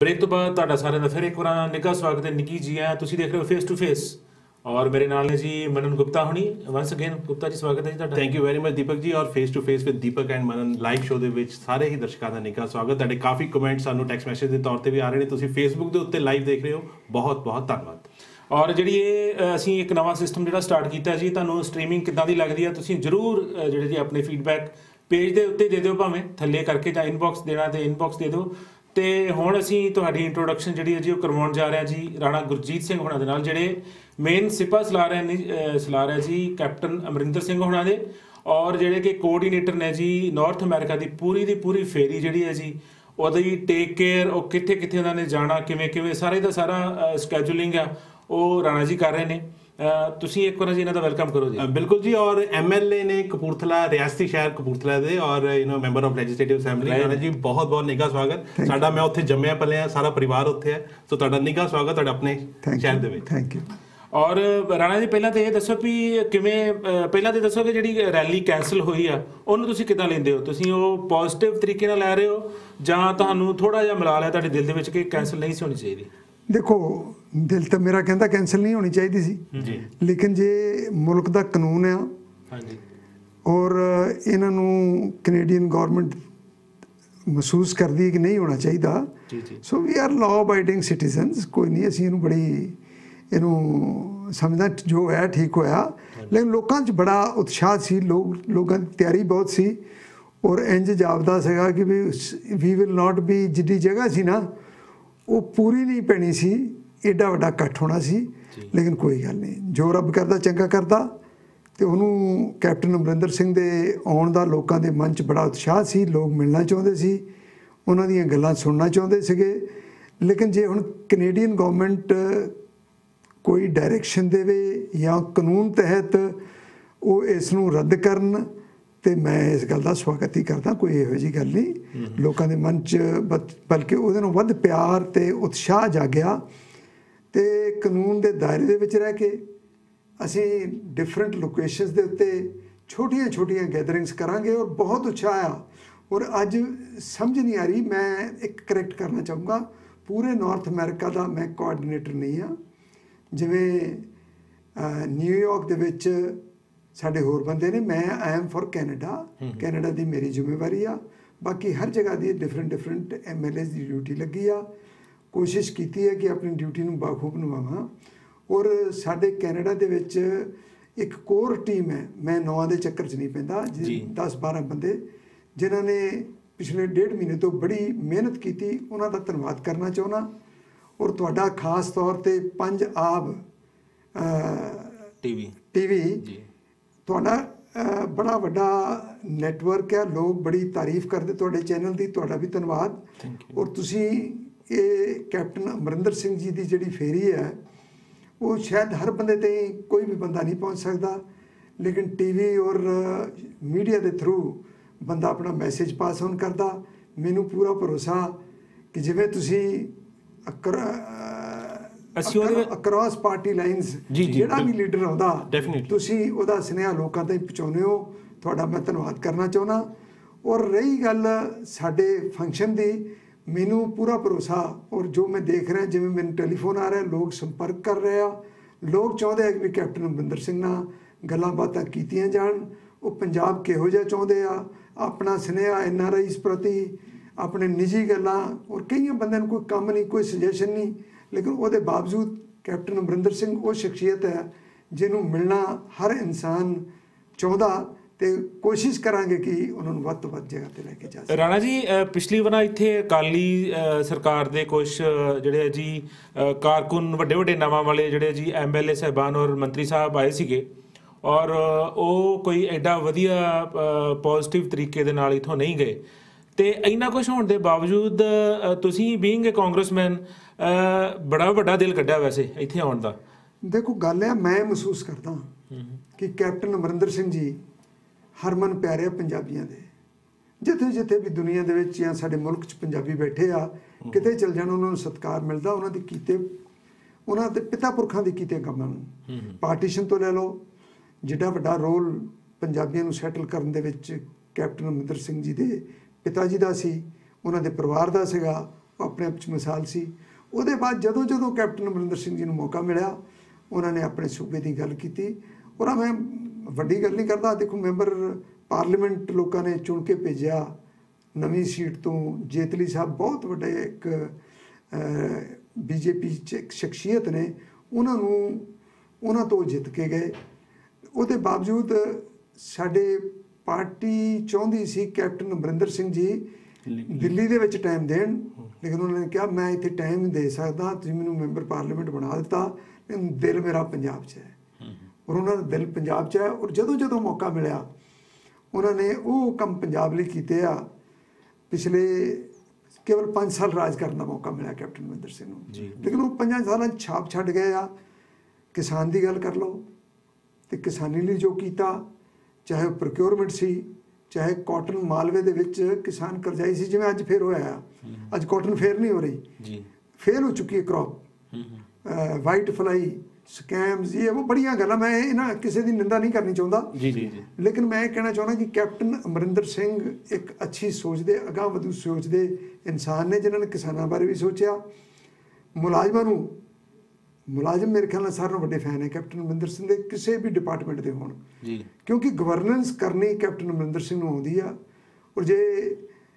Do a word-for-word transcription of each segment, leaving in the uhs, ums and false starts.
Break तो बाद ਤੁਹਾਡਾ ਸਾਰਿਆਂ ਦਾ ਫਿਰ ਇੱਕ ਵਾਰ ਨਿੱਘਾ ਸਵਾਗਤ ਹੈ। ਨਿੱਕੀ ਜੀ ਆ, ਤੁਸੀਂ ਦੇਖ ਰਹੇ ਹੋ ਫੇਸ ਟੂ ਫੇਸ और मेरे नाल ने जी मनन गुप्ता होनी। वंस अगेन गुप्ता जी स्वागत है जी ਤੁਹਾਡਾ। Thank you very much Deepak ji. और face to face with Deepak and Manan live show ਦੇ ਵਿੱਚ ਸਾਰੇ ਹੀ ਦਰਸ਼ਕਾਂ ਦਾ ਨਿੱਘਾ ਸਵਾਗਤ। ਤੁਹਾਡੇ ਕਾਫੀ ਕਮੈਂਟ ਸਾਨੂੰ ਟੈਕਸਟ ਮੈਸੇਜ ਦੇ ਤੌਰ ਤੇ ਵੀ ਆ ਰਹੇ ਨੇ। ਤੁਸੀਂ ਫੇਸਬੁੱਕ ਦੇ ਉੱਤੇ ਲਾਈਵ ਦੇਖ ਰਹੇ ਹੋ, ਬਹੁਤ ਬਹੁਤ ਧੰਨਵਾਦ। ਔਰ ਜਿਹੜੀ ਇਹ ਅਸੀਂ ਇੱਕ ਨਵਾਂ ਸਿਸਟਮ ਜਿਹੜਾ ਸਟਾਰਟ ਕੀਤਾ ਜੀ, ਤੁਹਾਨੂੰ ਸਟ੍ਰੀਮਿੰਗ ਕਿੱਦਾਂ ਦੀ ਲੱਗਦੀ ਆ ਤੁਸੀਂ ਜਰੂਰ ਜਿਹੜੇ ਜੀ ਆਪਣੇ ਫੀਡਬੈਕ ਪੇਜ ਦੇ ਉੱਤੇ ਦੇ ਦਿਓ, ਭਾਵੇਂ ਥੱਲੇ ਕਰਕੇ ਜਾਂ ਇਨਬਾਕਸ ਦੇਣਾ ਤੇ ਇਨਬਾਕਸ ਦੇ ਦਿਓ। ਤੇ ਹੁਣ ਅਸੀਂ ਤੁਹਾਡੀ ਇੰਟਰੋਡਕਸ਼ਨ ਜਿਹੜੀ ਹੈ ਜੀ ਉਹ ਕਰਵਾਉਣ ਜਾ ਰਹੇ ਹਾਂ ਜੀ ਰਾਣਾ ਗੁਰਜੀਤ ਸਿੰਘ ਹੋਣਾ ਦੇ ਨਾਲ, ਜਿਹੜੇ ਮੇਨ ਸਿਪਾ ਸਲਾਹ ਰਹੇ ਨੇ ਸਲਾਹ ਰਹੇ ਜੀ ਕੈਪਟਨ ਅਮਰਿੰਦਰ ਸਿੰਘ ਹੋਣਾ ਦੇ, ਔਰ ਜਿਹੜੇ ਕਿ ਕੋਆਰਡੀਨੇਟਰ ਨੇ ਜੀ ਨਾਰਥ ਅਮਰੀਕਾ ਦੀ ਪੂਰੀ ਦੀ ਪੂਰੀ ਫੇਰੀ ਜਿਹੜੀ ਹੈ ਜੀ ਉਹਦੀ ਟੇਕ ਕੇਅਰ, ਉਹ ਕਿੱਥੇ ਕਿੱਥੇ ਉਹਨਾਂ ਨੇ ਜਾਣਾ, ਕਿਵੇਂ ਕਿਵੇਂ ਸਾਰੇ ਦਾ ਸਾਰਾ ਸਕੈਜੂਲਿੰਗ ਆ ਉਹ ਰਾਣਾ ਜੀ ਕਰ ਰਹੇ ਨੇ। ਤੁਸੀਂ ਇੱਕ ਵਾਰ ਜੀ ਇਹਨਾਂ ਦਾ ਵੈਲਕਮ ਕਰੋ ਜੀ। ਬਿਲਕੁਲ ਜੀ। ਔਰ ਐਮਐਲਏ ਨੇ ਕਪੂਰਥਲਾ, ਰਿਆਸਤੀ ਸ਼ਹਿਰ ਕਪੂਰਥਲਾ ਦੇ, ਔਰ you know member of legislative assembly. Rana ji ਬਹੁਤ ਬਹੁਤ ਨਿੱਘਾ ਸਵਾਗਤ। ਸਾਡਾ ਮੈਂ ਉੱਥੇ ਜੰਮਿਆ ਪਲਿਆ, ਸਾਰਾ ਪਰਿਵਾਰ ਉੱਥੇ ਹੈ, ਸੋ ਤੁਹਾਡਾ ਨਿੱਘਾ ਸਵਾਗਤ ਤੁਹਾਡਾ ਆਪਣੇ ਸ਼ਹਿਰ ਦੇ ਵਿੱਚ। Thank you. ਔਰ ਰਾਣਾ ਜੀ ਪਹਿਲਾਂ ਤਾਂ ਇਹ ਦੱਸੋ ਵੀ ਕਿਵੇਂ, ਪਹਿਲਾਂ ਤਾਂ ਦੱਸੋ ਕਿ ਜਿਹੜੀ ਰੈਲੀ ਕੈਂਸਲ ਹੋਈ ਆ ਉਹਨੂੰ ਤੁਸੀਂ ਕਿੱਦਾਂ ਲੈਂਦੇ ਹੋ? ਤੁਸੀਂ ਉਹ ਪੋਜ਼ਿਟਿਵ ਤਰੀਕੇ ਨਾਲ ਲੈ ਰਹੇ ਹੋ ਜਾਂ ਤੁਹਾਨੂੰ ਥੋੜਾ ਜਿਹਾ ਮਿਲਾ ਲਿਆ ਤੁਹਾਡੇ ਦਿਲ ਦੇ ਵਿੱਚ ਕਿ ਕੈਂਸਲ ਨਹੀਂ ਸੀ ਹੋਣੀ ਚਾਹੀਦੀ? ਦੇਖੋ, ਦਿਲ ਤਾਂ ਮੇਰਾ ਕਹਿੰਦਾ ਕੈਂਸਲ ਨਹੀਂ ਹੋਣੀ ਚਾਹੀਦੀ ਸੀ ਜੀ, ਲੇਕਿਨ ਜੇ ਮੁਲਕ ਦਾ ਕਾਨੂੰਨ ਆ ਹਾਂਜੀ ਔਰ ਇਹਨਾਂ ਨੂੰ ਕੈਨੇਡੀਅਨ ਗਵਰਨਮੈਂਟ ਮਹਿਸੂਸ ਕਰਦੀ ਹੈ ਕਿ ਨਹੀਂ ਹੋਣਾ ਚਾਹੀਦਾ, so we are law abiding citizens. ਕੋਈ ਨਹੀਂ, ਅਸੀਂ ਇਹਨੂੰ ਬੜੀ ਇਹਨੂੰ ਸਮਝਦਾ ਜੋ ਹੈ ਠੀਕ ਹੋਇਆ, ਲੇਕਿਨ ਲੋਕਾਂ 'ਚ ਬੜਾ ਉਤਸ਼ਾਹ ਸੀ, ਲੋਕ ਲੋਕਾਂ ਦੀ ਤਿਆਰੀ ਬਹੁਤ ਸੀ ਔਰ ਇੰਝ ਜਾਪਦਾ ਸੀਗਾ ਕਿ ਵੀ ਵੀ ਵਿਲ ਨਾਟ ਬੀ, ਜਿੱਡੀ ਜਗ੍ਹਾ ਸੀ ਨਾ ਉਹ ਪੂਰੀ ਨਹੀਂ ਪੈਣੀ ਸੀ, ਏਡਾ ਵੱਡਾ ਇਕੱਠ ਹੋਣਾ ਸੀ। ਲੇਕਿਨ ਕੋਈ ਗੱਲ ਨਹੀਂ, ਜੋ ਰੱਬ ਕਰਦਾ ਚੰਗਾ ਕਰਦਾ। ਅਤੇ ਉਹਨੂੰ ਕੈਪਟਨ ਅਮਰਿੰਦਰ ਸਿੰਘ ਦੇ ਆਉਣ ਦਾ ਲੋਕਾਂ ਦੇ ਮਨ 'ਚ ਬੜਾ ਉਤਸ਼ਾਹ ਸੀ, ਲੋਕ ਮਿਲਣਾ ਚਾਹੁੰਦੇ ਸੀ, ਉਹਨਾਂ ਦੀਆਂ ਗੱਲਾਂ ਸੁਣਨਾ ਚਾਹੁੰਦੇ ਸੀਗੇ। ਲੇਕਿਨ ਜੇ ਹੁਣ ਕੈਨੇਡੀਅਨ ਗੌਰਮੈਂਟ ਕੋਈ ਡਾਇਰੈਕਸ਼ਨ ਦੇਵੇ ਜਾਂ ਕਾਨੂੰਨ ਤਹਿਤ ਉਹ ਇਸ ਨੂੰ ਰੱਦ ਕਰਨ, ਅਤੇ ਮੈਂ ਇਸ ਗੱਲ ਦਾ ਸਵਾਗਤ ਹੀ ਕਰਦਾ, ਕੋਈ ਇਹੋ ਜਿਹੀ ਗੱਲ ਨਹੀਂ। ਲੋਕਾਂ ਦੇ ਮਨ 'ਚ ਬਲਕਿ ਉਹਦੇ ਨਾਲੋਂ ਵੱਧ ਪਿਆਰ ਅਤੇ ਉਤਸ਼ਾਹ ਜਾਗਿਆ। ਅਤੇ ਕਾਨੂੰਨ ਦੇ ਦਾਇਰੇ ਦੇ ਵਿੱਚ ਰਹਿ ਕੇ ਅਸੀਂ ਡਿਫਰੈਂਟ ਲੋਕੇਸ਼ਨਸ ਦੇ ਉੱਤੇ ਛੋਟੀਆਂ ਛੋਟੀਆਂ ਗੈਦਰਿੰਗਸ ਕਰਾਂਗੇ ਔਰ ਬਹੁਤ ਉਤਸ਼ਾਹ ਆ। ਔਰ ਅੱਜ ਸਮਝ ਨਹੀਂ ਆ ਰਹੀ, ਮੈਂ ਇੱਕ ਕਰੈਕਟ ਕਰਨਾ ਚਾਹੂੰਗਾ, ਪੂਰੇ ਨਾਰਥ ਅਮਰੀਕਾ ਦਾ ਮੈਂ ਕੋਆਰਡੀਨੇਟਰ ਨਹੀਂ ਹਾਂ। ਜਿਵੇਂ ਨਿਊਯਾਰਕ ਦੇ ਵਿੱਚ ਸਾਡੇ ਹੋਰ ਬੰਦੇ ਨੇ, ਮੈਂ I am for Canada, Canada ਦੀ ਮੇਰੀ ਜ਼ਿੰਮੇਵਾਰੀ ਆ। ਬਾਕੀ ਹਰ ਜਗ੍ਹਾ ਦੀ different different M L A's ਦੀ ਡਿਊਟੀ ਲੱਗੀ ਆ। ਕੋਸ਼ਿਸ਼ ਕੀਤੀ ਹੈ ਕਿ ਆਪਣੀ ਡਿਊਟੀ ਨੂੰ ਬਾਖੂਬ ਨਿਭਾਵਾਂ। ਔਰ ਸਾਡੇ ਕੈਨੇਡਾ ਦੇ ਵਿੱਚ ਇੱਕ ਕੋਰ ਟੀਮ ਹੈ, ਮੈਂ ਨੌਂ ਦੇ ਚੱਕਰ 'ਚ ਨਹੀਂ ਪੈਂਦਾ, ਦਸ ਬਾਰਾਂ ਬੰਦੇ ਜਿਨ੍ਹਾਂ ਨੇ ਪਿਛਲੇ ਡੇਢ ਮਹੀਨੇ ਤੋਂ ਬੜੀ ਮਿਹਨਤ ਕੀਤੀ, ਉਹਨਾਂ ਦਾ ਧੰਨਵਾਦ ਕਰਨਾ ਚਾਹੁੰਦਾ। ਔਰ ਤੁਹਾਡਾ ਖਾਸ ਤੌਰ 'ਤੇ ਪੰਜ ਆਬ ਟੀ ਵੀ ਟੀ ਵੀ ਤੁਹਾਡਾ ਬੜਾ ਵੱਡਾ ਨੈਟਵਰਕ ਹੈ, ਲੋਕ ਬੜੀ ਤਾਰੀਫ ਕਰਦੇ ਤੁਹਾਡੇ ਚੈਨਲ ਦੀ, ਤੁਹਾਡਾ ਵੀ ਧੰਨਵਾਦ। ਔਰ ਤੁਸੀਂ ਇਹ ਕੈਪਟਨ ਅਮਰਿੰਦਰ ਸਿੰਘ ਜੀ ਦੀ ਜਿਹੜੀ ਫੇਰੀ ਹੈ ਉਹ ਸ਼ਾਇਦ ਹਰ ਬੰਦੇ 'ਤੇ ਕੋਈ ਵੀ ਬੰਦਾ ਨਹੀਂ ਪਹੁੰਚ ਸਕਦਾ, ਲੇਕਿਨ ਟੀ ਵੀ ਔਰ ਮੀਡੀਆ ਦੇ ਥਰੂ ਬੰਦਾ ਆਪਣਾ ਮੈਸੇਜ ਪਾਸ ਔਨ ਕਰਦਾ। ਮੈਨੂੰ ਪੂਰਾ ਭਰੋਸਾ ਕਿ ਜਿਵੇਂ ਤੁਸੀਂ ਅਕਰ ਅਕਰੋਸ ਪਾਰਟੀ ਲਾਈਨਸ ਜਿਹੜਾ ਵੀ ਲੀਡਰ ਆਉਂਦਾ ਤੁਸੀਂ ਉਹਦਾ ਸੁਨੇਹਾ ਲੋਕਾਂ ਤੱਕ ਪਹੁੰਚਾਉਂਦੇ ਹੋ, ਤੁਹਾਡਾ ਮੈਂ ਧੰਨਵਾਦ ਕਰਨਾ ਚਾਹੁੰਦਾ। ਔਰ ਰਹੀ ਗੱਲ ਸਾਡੇ ਫੰਕਸ਼ਨ ਦੀ, ਮੈਨੂੰ ਪੂਰਾ ਭਰੋਸਾ ਔਰ ਜੋ ਮੈਂ ਦੇਖ ਰਿਹਾ, ਜਿਵੇਂ ਮੈਨੂੰ ਟੈਲੀਫੋਨ ਆ ਰਿਹਾ, ਲੋਕ ਸੰਪਰਕ ਕਰ ਰਹੇ ਆ, ਲੋਕ ਚਾਹੁੰਦੇ ਆ ਕਿ ਵੀ ਕੈਪਟਨ ਅਮਰਿੰਦਰ ਸਿੰਘ ਨਾਲ ਗੱਲਾਂ ਬਾਤਾਂ ਕੀਤੀਆਂ ਜਾਣ। ਉਹ ਪੰਜਾਬ ਕਿਹੋ ਜਿਹਾ ਚਾਹੁੰਦੇ ਆ, ਆਪਣਾ ਸੁਨੇਹਾ ਐਨ ਆਰ ਆਈਜ਼ ਪ੍ਰਤੀ, ਆਪਣੇ ਨਿੱਜੀ ਗੱਲਾਂ, ਔਰ ਕਈਆਂ ਬੰਦਿਆਂ ਨੂੰ ਕੋਈ ਕੰਮ ਨਹੀਂ, ਕੋਈ ਸੁਜੈਸ਼ਨ ਨਹੀਂ, ਲੇਕਿਨ ਉਹਦੇ ਬਾਵਜੂਦ ਕੈਪਟਨ ਅਮਰਿੰਦਰ ਸਿੰਘ ਉਹ ਸ਼ਖਸੀਅਤ ਹੈ ਜਿਹਨੂੰ ਮਿਲਣਾ ਹਰ ਇਨਸਾਨ ਚਾਹੁੰਦਾ, ਅਤੇ ਕੋਸ਼ਿਸ਼ ਕਰਾਂਗੇ ਕਿ ਉਹਨਾਂ ਨੂੰ ਵੱਧ ਤੋਂ ਵੱਧ ਜਗ੍ਹਾ 'ਤੇ ਲੈ ਕੇ ਜਾ ਸਕੀਏ। ਰਾਣਾ ਜੀ, ਪਿਛਲੀ ਵਾਰ ਇੱਥੇ ਅਕਾਲੀ ਸਰਕਾਰ ਦੇ ਕੁਛ ਜਿਹੜੇ ਜੀ ਕਾਰਕੁਨ ਵੱਡੇ ਵੱਡੇ ਨਾਵਾਂ ਵਾਲੇ ਜਿਹੜੇ ਜੀ ਐਮ ਐਲ ਏ ਸਾਹਿਬਾਨ ਔਰ ਮੰਤਰੀ ਸਾਹਿਬ ਆਏ ਸੀਗੇ, ਔਰ ਉਹ ਕੋਈ ਐਡਾ ਵਧੀਆ ਪੋਜ਼ੀਟਿਵ ਤਰੀਕੇ ਦੇ ਨਾਲ ਇੱਥੋਂ ਨਹੀਂ ਗਏ। ਅਤੇ ਇੰਨਾ ਕੁਛ ਹੋਣ ਦੇ ਬਾਵਜੂਦ ਤੁਸੀਂ ਬੀਇੰਗ ਏ ਕਾਂਗਰਸਮੈਨ ਬੜਾ ਵੱਡਾ ਦਿਲ ਕੱਢਿਆ ਵੈਸੇ ਇੱਥੇ ਆਉਣ ਦਾ। ਦੇਖੋ, ਗੱਲ ਹੈ ਮੈਂ ਮਹਿਸੂਸ ਕਰਦਾ ਕਿ ਕੈਪਟਨ ਅਮਰਿੰਦਰ ਸਿੰਘ ਜੀ ਹਰਮਨ ਪਿਆਰੇ ਪੰਜਾਬੀਆਂ ਦੇ, ਜਿੱਥੇ ਜਿੱਥੇ ਵੀ ਦੁਨੀਆ ਦੇ ਵਿੱਚ ਜਾਂ ਸਾਡੇ ਮੁਲਕ 'ਚ ਪੰਜਾਬੀ ਬੈਠੇ ਆ, ਕਿਤੇ ਚਲ ਜਾਣ ਉਹਨਾਂ ਨੂੰ ਸਤਿਕਾਰ ਮਿਲਦਾ, ਉਹਨਾਂ ਦੇ ਕੀਤੇ, ਉਹਨਾਂ ਦੇ ਪਿਤਾ ਪੁਰਖਾਂ ਦੇ ਕੀਤੇ ਕੰਮਾਂ ਨੂੰ। ਪਾਰਟੀਸ਼ਨ ਤੋਂ ਲੈ ਲਓ, ਜਿੱਡਾ ਵੱਡਾ ਰੋਲ ਪੰਜਾਬੀਆਂ ਨੂੰ ਸੈਟਲ ਕਰਨ ਦੇ ਵਿੱਚ ਕੈਪਟਨ ਅਮਰਿੰਦਰ ਸਿੰਘ ਜੀ ਦੇ ਪਿਤਾ ਜੀ ਦਾ ਸੀ, ਉਹਨਾਂ ਦੇ ਪਰਿਵਾਰ ਦਾ ਸੀਗਾ, ਉਹ ਆਪਣੇ ਆਪ 'ਚ ਮਿਸਾਲ ਸੀ। ਉਹਦੇ ਬਾਅਦ ਜਦੋਂ ਜਦੋਂ ਕੈਪਟਨ ਅਮਰਿੰਦਰ ਸਿੰਘ ਜੀ ਨੂੰ ਮੌਕਾ ਮਿਲਿਆ ਉਹਨਾਂ ਨੇ ਆਪਣੇ ਸੂਬੇ ਦੀ ਗੱਲ ਕੀਤੀ। ਔਰ ਮੈਂ ਵੱਡੀ ਗੱਲ ਨਹੀਂ ਕਰਦਾ, ਦੇਖੋ ਮੈਂਬਰ ਪਾਰਲੀਮੈਂਟ ਲੋਕਾਂ ਨੇ ਚੁਣ ਕੇ ਭੇਜਿਆ ਨਵੀਂ ਸੀਟ ਤੋਂ। ਜੇਤਲੀ ਸਾਹਿਬ ਬਹੁਤ ਵੱਡੇ ਇੱਕ ਬੀਜੇਪੀ 'ਚ ਇੱਕ ਸ਼ਖਸੀਅਤ ਨੇ, ਉਹਨਾਂ ਨੂੰ ਉਹਨਾਂ ਤੋਂ ਜਿੱਤ ਕੇ ਗਏ। ਉਹਦੇ ਬਾਵਜੂਦ ਸਾਡੇ ਪਾਰਟੀ ਚਾਹੁੰਦੀ ਸੀ ਕੈਪਟਨ ਅਮਰਿੰਦਰ ਸਿੰਘ ਜੀ ਦਿੱਲੀ ਦੇ ਵਿੱਚ ਟਾਈਮ ਦੇਣ, ਲੇਕਿਨ ਉਹਨਾਂ ਨੇ ਕਿਹਾ ਮੈਂ ਇੱਥੇ ਟਾਈਮ ਨਹੀਂ ਦੇ ਸਕਦਾ, ਤੁਸੀਂ ਮੈਨੂੰ ਮੈਂਬਰ ਪਾਰਲੀਮੈਂਟ ਬਣਾ ਦਿੱਤਾ, ਲੇਕਿਨ ਦਿਲ ਮੇਰਾ ਪੰਜਾਬ 'ਚ ਹੈ। ਔਰ ਉਹਨਾਂ ਦਾ ਦਿਲ ਪੰਜਾਬ 'ਚ ਹੈ। ਔਰ ਜਦੋਂ ਜਦੋਂ ਮੌਕਾ ਮਿਲਿਆ ਉਹਨਾਂ ਨੇ ਉਹ ਕੰਮ ਪੰਜਾਬ ਲਈ ਕੀਤੇ ਆ। ਪਿਛਲੇ ਕੇਵਲ ਪੰਜ ਸਾਲ ਰਾਜ ਕਰਨ ਦਾ ਮੌਕਾ ਮਿਲਿਆ ਕੈਪਟਨ ਅਮਰਿੰਦਰ ਸਿੰਘ ਨੂੰ, ਲੇਕਿਨ ਉਹ ਪੰਜਾਂ ਸਾਲਾਂ 'ਚ ਛਾਪ ਛੱਡ ਗਏ ਆ। ਕਿਸਾਨ ਦੀ ਗੱਲ ਕਰ ਲਓ ਤੇ ਕਿਸਾਨੀ ਲਈ ਜੋ ਕੀਤਾ, ਚਾਹੇ ਉਹ ਪ੍ਰੋਕਿਉਰਮੈਂਟ ਸੀ, ਚਾਹੇ ਕਾਟਨ ਮਾਲਵੇ ਦੇ ਵਿੱਚ ਕਿਸਾਨ ਕਰਜ਼ਾਈ ਸੀ, ਜਿਵੇਂ ਅੱਜ ਫੇਰ ਹੋਇਆ ਆ। ਅੱਜ ਕਾਟਨ ਫੇਰ ਨਹੀਂ ਹੋ ਰਹੀ, ਫੇਲ ਹੋ ਚੁੱਕੀ ਹੈ ਕ੍ਰੌਪ। ਵਾਈਟ ਫਲਾਈ ਸਕੈਮਸ, ਇਹ ਉਹ ਬੜੀਆਂ ਗੱਲਾਂ, ਮੈਂ ਇਹਨਾਂ ਕਿਸੇ ਦੀ ਨਿੰਦਾ ਨਹੀਂ ਕਰਨੀ ਚਾਹੁੰਦਾ, ਜੀ ਜੀ ਜੀ ਲੇਕਿਨ ਮੈਂ ਇਹ ਕਹਿਣਾ ਚਾਹੁੰਦਾ ਕਿ ਕੈਪਟਨ ਅਮਰਿੰਦਰ ਸਿੰਘ ਇੱਕ ਅੱਛੀ ਸੋਚ ਦੇ, ਅਗਾਂਹ ਵਧੂ ਸੋਚ ਦੇ ਇਨਸਾਨ ਨੇ, ਜਿਨ੍ਹਾਂ ਨੇ ਕਿਸਾਨਾਂ ਬਾਰੇ ਵੀ ਸੋਚਿਆ। ਮੁਲਾਜ਼ਮਾਂ ਨੂੰ, ਮੁਲਾਜ਼ਮ ਮੇਰੇ ਖਿਆਲ ਨਾਲ ਸਾਰਿਆਂ ਨੂੰ ਵੱਡੇ ਫੈਨ ਹੈ ਕੈਪਟਨ ਅਮਰਿੰਦਰ ਸਿੰਘ ਦੇ, ਕਿਸੇ ਵੀ ਡਿਪਾਰਟਮੈਂਟ ਦੇ ਹੋਣ, ਕਿਉਂਕਿ ਗਵਰਨੈਂਸ ਕਰਨੀ ਕੈਪਟਨ ਅਮਰਿੰਦਰ ਸਿੰਘ ਨੂੰ ਆਉਂਦੀ ਆ। ਔਰ ਜੇ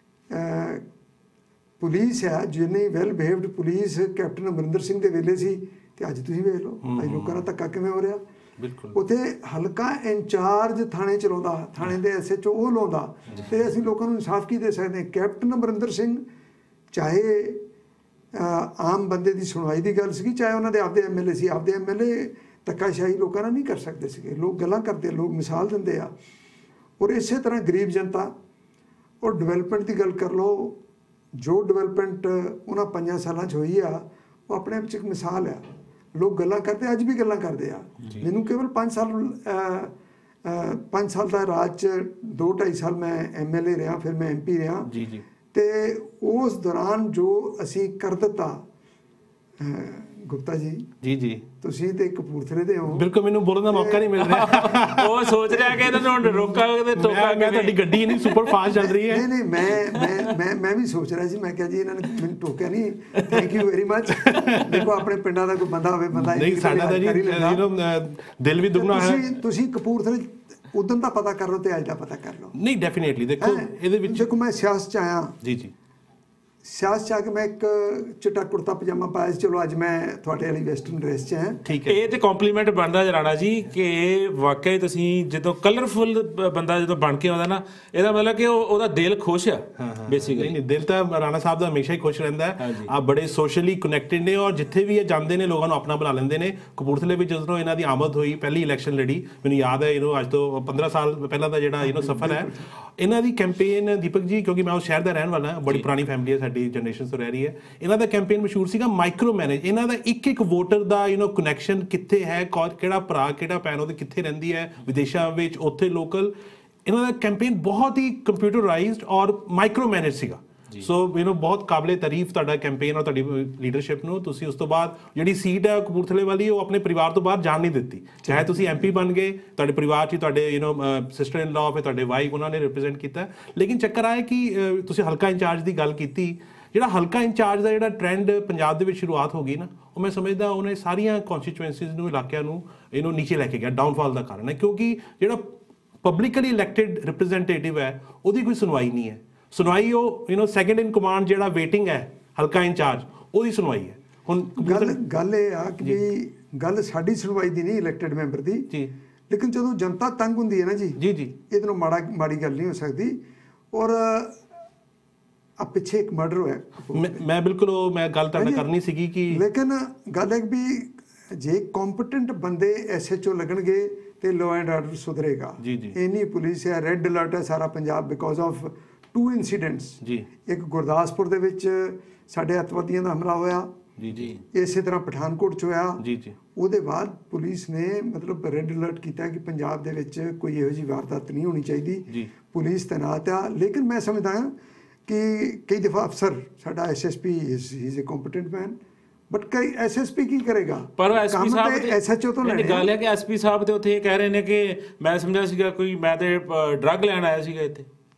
ਪੁਲਿਸ ਹੈ, ਜਿੰਨੀ well behaved police captain Amarinder Singh ਦੇ ਵੇਲੇ ਸੀ, ਤੇ ਅੱਜ ਤੁਸੀਂ ਵੇਖ ਲਓ ਅੱਜ ਲੋਕਾਂ ਦਾ ਧੱਕਾ ਕਿਵੇਂ ਹੋ ਰਿਹਾ। ਉੱਥੇ ਹਲਕਾ ਇੰਚਾਰਜ ਥਾਣੇ ਚਲਾਉਂਦਾ, ਥਾਣੇ ਦੇ ਐਸ ਐਚ ਓ ਉਹ ਲਾਉਂਦਾ, ਤੇ ਅਸੀਂ ਲੋਕਾਂ ਨੂੰ ਇਨਸਾਫ ਕੀ ਦੇ ਸਕਦੇ ਹਾਂ। ਕੈਪਟਨ ਅਮਰਿੰਦਰ ਸਿੰਘ ਚਾਹੇ ਆਮ ਬੰਦੇ ਦੀ ਸੁਣਵਾਈ ਦੀ ਗੱਲ ਸੀਗੀ, ਚਾਹੇ ਉਹਨਾਂ ਦੇ ਆਪਦੇ ਐਮ ਐਲ ਏ ਸੀ, ਆਪਦੇ ਐਮ ਐਲ ਏ ਧੱਕਾਸ਼ਾਹੀ ਲੋਕਾਂ ਨਾਲ ਨਹੀਂ ਕਰ ਸਕਦੇ ਸੀਗੇ। ਲੋਕ ਗੱਲਾਂ ਕਰਦੇ, ਲੋਕ ਮਿਸਾਲ ਦਿੰਦੇ ਆ। ਔਰ ਇਸੇ ਤਰ੍ਹਾਂ ਗਰੀਬ ਜਨਤਾ ਔਰ ਡਿਵੈਲਪਮੈਂਟ ਦੀ ਗੱਲ ਕਰ ਲਓ, ਜੋ ਡਿਵੈਲਪਮੈਂਟ ਉਹਨਾਂ ਪੰਜਾਂ ਸਾਲਾਂ 'ਚ ਹੋਈ ਆ ਉਹ ਆਪਣੇ ਆਪ 'ਚ ਇੱਕ ਮਿਸਾਲ ਆ। ਲੋਕ ਗੱਲਾਂ ਕਰਦੇ, ਅੱਜ ਵੀ ਗੱਲਾਂ ਕਰਦੇ ਆ। ਮੈਨੂੰ ਕੇਵਲ ਪੰਜ ਸਾਲ ਪੰਜ ਸਾਲ ਦਾ ਰਾਜ 'ਚ ਦੋ ਢਾਈ ਸਾਲ ਮੈਂ ਐਮ ਐਲ ਏ ਰਿਹਾ, ਫਿਰ ਮੈਂ ਐਮ ਪੀ ਰਿਹਾ, ਤੇ ਉਸ ਦੌਰਾਨ ਜੋ ਅਸੀਂ ਕਰ ਦਿੱਤਾ, ਗੁਪਤਾ ਜੀ ਜੀ ਜੀ ਤੁਸੀਂ ਤੇ ਕਪੂਰਥਲੇ ਦੇ ਹੋ। ਬਿਲਕੁਲ, ਮੈਨੂੰ ਬੋਲਣ ਦਾ ਮੌਕਾ ਨਹੀਂ ਮਿਲ ਰਿਹਾ। ਉਹ ਸੋਚ ਰਿਹਾ ਕਿ ਇਹਨਾਂ ਨੂੰ ਰੋਕਾਂਗੇ ਤੇ ਟੋਕਾਂਗੇ। ਮੈਂ ਤੁਹਾਡੀ ਗੱਡੀ ਨਹੀਂ ਸੁਪਰ ਫਾਸਟ ਚੱਲ ਰਹੀ ਹੈ। ਨਹੀਂ ਨਹੀਂ ਮੈਂ ਮੈਂ ਮੈਂ ਮੈਂ ਵੀ ਸੋਚ ਰਿਹਾ ਸੀ, ਮੈਂ ਕਿਹਾ ਜੀ ਇਹਨਾਂ ਨੇ ਮੈਨੂੰ ਟੋਕਿਆ ਨਹੀਂ, ਥੈਂਕ ਯੂ ਵੈਰੀ ਮਚ। ਦੇਖੋ ਆਪਣੇ ਪਿੰਡਾਂ ਦਾ ਕੋਈ ਬੰਦਾ ਹੋਵੇ, ਬੰਦਾ ਨਹੀਂ ਸਾਡਾ ਤਾਂ ਜੀ ਦਿਲ ਵੀ ਦੁਗਣਾ ਹੈ। ਤੁਸੀਂ ਤੁਸੀਂ ਕਪੂਰਥਲੇ ਉਦੋਂ ਦਾ ਪਤਾ ਕਰ ਲਓ ਤੇ ਅੱਜ ਦਾ ਪਤਾ ਕਰ ਲਓ। ਨਹੀਂ ਡੈਫੀਨੇਟਲੀ ਦੇਖੋ ਇਹਦੇ ਵਿੱਚ, ਦੇਖੋ ਮੈਂ ਸਿਆਸਤ 'ਚ ਆਇਆ ਜੀ ਜੀ ਸਿਆਸਤ 'ਚ ਆ ਕੇ ਮੈਂ ਇੱਕ ਚਿੱਟਾ ਕੁੜਤਾ ਪਜਾਮਾ ਪਾਇਆ ਸੀ, ਚਲੋ ਅੱਜ ਮੈਂ ਤੁਹਾਡੇ ਵਾਲੀ ਵੈਸਟਰਨ ਡਰੈਸ 'ਚ ਹਾਂ। ਠੀਕ ਹੈ, ਇਹ ਤੇ ਕੰਪਲੀਮੈਂਟ ਬਣਦਾ ਰਾਣਾ ਜੀ ਕਿ ਵਾਕਈ ਤੁਸੀਂ ਜਦੋਂ ਕਲਰਫੁਲ ਬੰਦਾ ਜਦੋਂ ਬਣ ਕੇ ਆਉਂਦਾ ਨਾ, ਇਹਦਾ ਮਤਲਬ ਕਿ ਉਹ ਉਹਦਾ ਦਿਲ ਖੁਸ਼ ਆ ਬੇਸਿਕਲੀ। ਨਹੀਂ ਦਿਲ ਤਾਂ ਰਾਣਾ ਸਾਹਿਬ ਦਾ ਹਮੇਸ਼ਾ ਹੀ ਖੁਸ਼ ਰਹਿੰਦਾ ਹੈ। ਆ ਬੜੇ ਸੋਸ਼ਲੀ ਕਨੈਕਟਡ ਨੇ ਔਰ ਜਿੱਥੇ ਵੀ ਇਹ ਜਾਂਦੇ ਨੇ ਲੋਕਾਂ ਨੂੰ ਆਪਣਾ ਬਣਾ ਲੈਂਦੇ ਨੇ। ਕਪੂਰਥਲੇ ਵਿੱਚ ਜਦੋਂ ਇਹਨਾਂ ਦੀ ਆਮਦ ਹੋਈ, ਪਹਿਲੀ ਇਲੈਕਸ਼ਨ ਲੜੀ, ਮੈਨੂੰ ਯਾਦ ਹੈ ਇਹਨੂੰ ਅੱਜ ਤੋਂ ਪੰਦਰਾਂ ਸਾਲ ਪਹਿਲਾਂ ਦਾ ਜਿਹੜਾ ਇਹਨੂੰ ਸਫ਼ਰ ਹੈ ਇਹਨਾਂ ਦੀ ਕੈਂਪੇਨ। ਦੀਪਕ ਜੀ, ਕਿਉਂਕਿ ਮੈਂ ਉਸ ਸ਼ਹਿਰ ਦਾ ਰਹਿਣ ਵਾਲਾ, ਬੜੀ ਪੁਰਾਣੀ ਫੈਮਿਲੀ ਹੈ ਸਾਡੀ, ਜਨਰੇਸ਼ਨ ਤੋਂ ਰਹਿ ਰਹੀ ਹੈ। ਇਹਨਾਂ ਦਾ ਕੈਂਪੇਨ ਮਸ਼ਹੂਰ ਸੀਗਾ ਮਾਈਕਰੋ ਮੈਨੇਜ। ਇਹਨਾਂ ਦਾ ਇੱਕ ਇੱਕ ਵੋਟਰ ਦਾ ਯੂ نو ਕਨੈਕਸ਼ਨ ਕਿੱਥੇ ਹੈ, ਕਿਹੜਾ ਭਰਾ ਕਿਹੜਾ ਭੈਣ ਉਹਦੇ ਕਿੱਥੇ ਰਹਿੰਦੀ ਹੈ, ਵਿਦੇਸ਼ਾਂ ਵਿੱਚ, ਉੱਥੇ ਲੋਕਲ। ਇਹਨਾਂ ਦਾ ਕੈਂਪੇਨ ਬਹੁਤ ਹੀ ਕੰਪਿਊਟਰਾਈਜ਼ਡ ਔਰ ਮਾਈਕਰੋ ਮੈਨੇਜ ਸੀਗਾ। ਸੋ ਯੂ نو ਬਹੁਤ ਕਾਬਲੇ ਤਾਰੀਫ ਤੁਹਾਡਾ ਕੈਂਪੇਨ ਔਰ ਤੁਹਾਡੀ ਲੀਡਰਸ਼ਿਪ ਨੂੰ। ਤੁਸੀਂ ਉਸ ਤੋਂ ਬਾਅਦ ਜਿਹੜੀ ਸੀਟ ਹੈ ਕਪੂਰਥਲੇ ਵਾਲੀ, ਉਹ ਆਪਣੇ ਪਰਿਵਾਰ ਤੋਂ ਬਾਹਰ ਜਾਣ ਨਹੀਂ ਦਿੱਤੀ। ਚਾਹੇ ਤੁਸੀਂ ਐਮ ਪੀ ਬਣ ਗਏ, ਤੁਹਾਡੇ ਪਰਿਵਾਰ 'ਚ ਤੁਹਾਡੇ you know sister in law, ਫਿਰ ਤੁਹਾਡੇ ਵਾਈਫ, ਉਹਨਾਂ ਨੇ ਰਿਪਰੈਜ਼ੈਂਟ ਕੀਤਾ। ਲੇਕਿਨ ਚੱਕਰ ਆਇਆ ਕਿ ਤੁਸੀਂ ਹਲਕਾ ਇੰਚਾਰਜ ਦੀ ਗੱਲ ਕੀਤੀ, ਜਿਹੜਾ ਹਲਕਾ ਇੰਚਾਰਜ ਦਾ ਜਿਹੜਾ ਟ੍ਰੈਂਡ ਪੰਜਾਬ ਦੇ ਵਿੱਚ ਸ਼ੁਰੂਆਤ ਹੋ ਗਈ ਨਾ, ਉਹ ਮੈਂ ਸਮਝਦਾ ਉਹਨੇ ਸਾਰੀਆਂ ਕੌਂਸਟੀਚੁਐਂਸੀਜ਼ ਨੂੰ, ਇਲਾਕਿਆਂ ਨੂੰ ਇਹਨੂੰ ਨੀਚੇ ਲੈ ਕੇ ਗਿਆ। ਡਾਊਨਫਾਲ ਦਾ ਕਾਰਨ ਹੈ ਕਿਉਂਕਿ ਜਿਹੜਾ ਪਬਲਿਕਲੀ ਇਲੈਕਟਿਡ ਰਿਪਰੈਜ਼ੈਂਟੇਟਿਵ ਹੈ ਉਹਦੀ ਕੋਈ ਸੁਣਵਾਈ ਨਹੀਂ ਹੈ। ਸੁਣਵਾਈ ਉਹ you know second in command ਜਿਹੜਾ ਵੇਟਿੰਗ ਹੈ ਹਲਕਾ ਇੰਚਾਰਜ, ਉਹਦੀ ਸੁਣਵਾਈ ਹੈ। ਹੁਣ ਗੱਲ ਗੱਲ ਇਹ ਆ ਕਿ ਵੀ ਗੱਲ ਸਾਡੀ ਸੁਣਵਾਈ ਦੀ ਨਹੀਂ, ਇਲੈਕਟਿਡ ਮੈਂਬਰ ਦੀ ਜੀ, ਲੇਕਿਨ ਜਦੋਂ ਜਨਤਾ ਤੰਗ ਹੁੰਦੀ ਹੈ ਨਾ ਜੀ ਜੀ ਜੀ ਇਹਦੇ ਨਾਲ ਮਾੜਾ ਮਾੜੀ ਗੱਲ ਨਹੀਂ ਹੋ ਸਕਦੀ। ਔਰ ਆ ਪਿੱਛੇ ਇੱਕ ਮਰਡਰ ਹੋਇਆ, ਮੈਂ ਬਿਲਕੁਲ ਉਹ ਮੈਂ ਗੱਲ ਤੁਹਾਡੇ ਕਰਨੀ ਸੀਗੀ ਕਿ ਲੇਕਿਨ ਗੱਲ ਹੈ ਵੀ ਜੇ ਕੰਪੀਟੈਂਟ ਬੰਦੇ ਐਸ ਐਚ ਓ ਲੱਗਣਗੇ ਤੇ ਲਾਅ ਐਂਡ ਆਰਡਰ ਸੁਧਰੇਗਾ। ਇੰਨੀ ਪੁਲਿਸ ਹੈ, ਰੈੱਡ ਅਲਰਟ ਹੈ ਸਾਰਾ Punjab because of two incidents ਜੀ। ਇੱਕ ਗੁਰਦਾਸਪੁਰ ਦੇ ਵਿੱਚ ਸਾਡੇ ਅੱਤਵਾਦੀਆਂ ਦਾ ਹਮਲਾ ਹੋਇਆ ਜੀ ਜੀ, ਇਸੇ ਤਰ੍ਹਾਂ ਪਠਾਨਕੋਟ 'ਚ ਹੋਇਆ ਜੀ ਜੀ। ਉਹਦੇ ਬਾਅਦ ਪੁਲਿਸ ਨੇ ਮਤਲਬ ਰੈੱਡ ਅਲਰਟ ਕੀਤਾ ਕਿ ਪੰਜਾਬ ਦੇ ਵਿੱਚ ਕੋਈ ਇਹੋ ਜਿਹੀ ਵਾਰਦਾਤ ਨਹੀਂ ਹੋਣੀ ਚਾਹੀਦੀ, ਪੁਲਿਸ ਤੈਨਾਤ ਆ। ਲੇਕਿਨ ਮੈਂ ਸਮਝਦਾ ਹਾਂ ਕਿ ਕਈ ਦਫਾ ਅਫਸਰ ਸਾਡਾ S S P is a competent man, but ਕਈ ਐਸ ਐਸ ਪੀ ਕੀ ਕਰੇਗਾ, ਪਰ ਐਸਪੀ ਸਾਹਿਬ ਐਸ ਐਚ ਓ ਤੋਂ ਲੈਣੇ। ਗੱਲ ਹੈ ਕਿ ਐਸਪੀ ਸਾਹਿਬ ਤੇ ਉੱਥੇ ਇਹ ਕਹਿ ਰਹੇ ਨੇ ਕਿ ਮੈਂ ਸਮਝਿਆ ਸੀਗਾ ਕੋਈ, ਮੈਂ ਤੇ ਡਰੱਗ ਲੈਣ ਆਇਆ ਸੀਗਾ ਇੱਥੇ।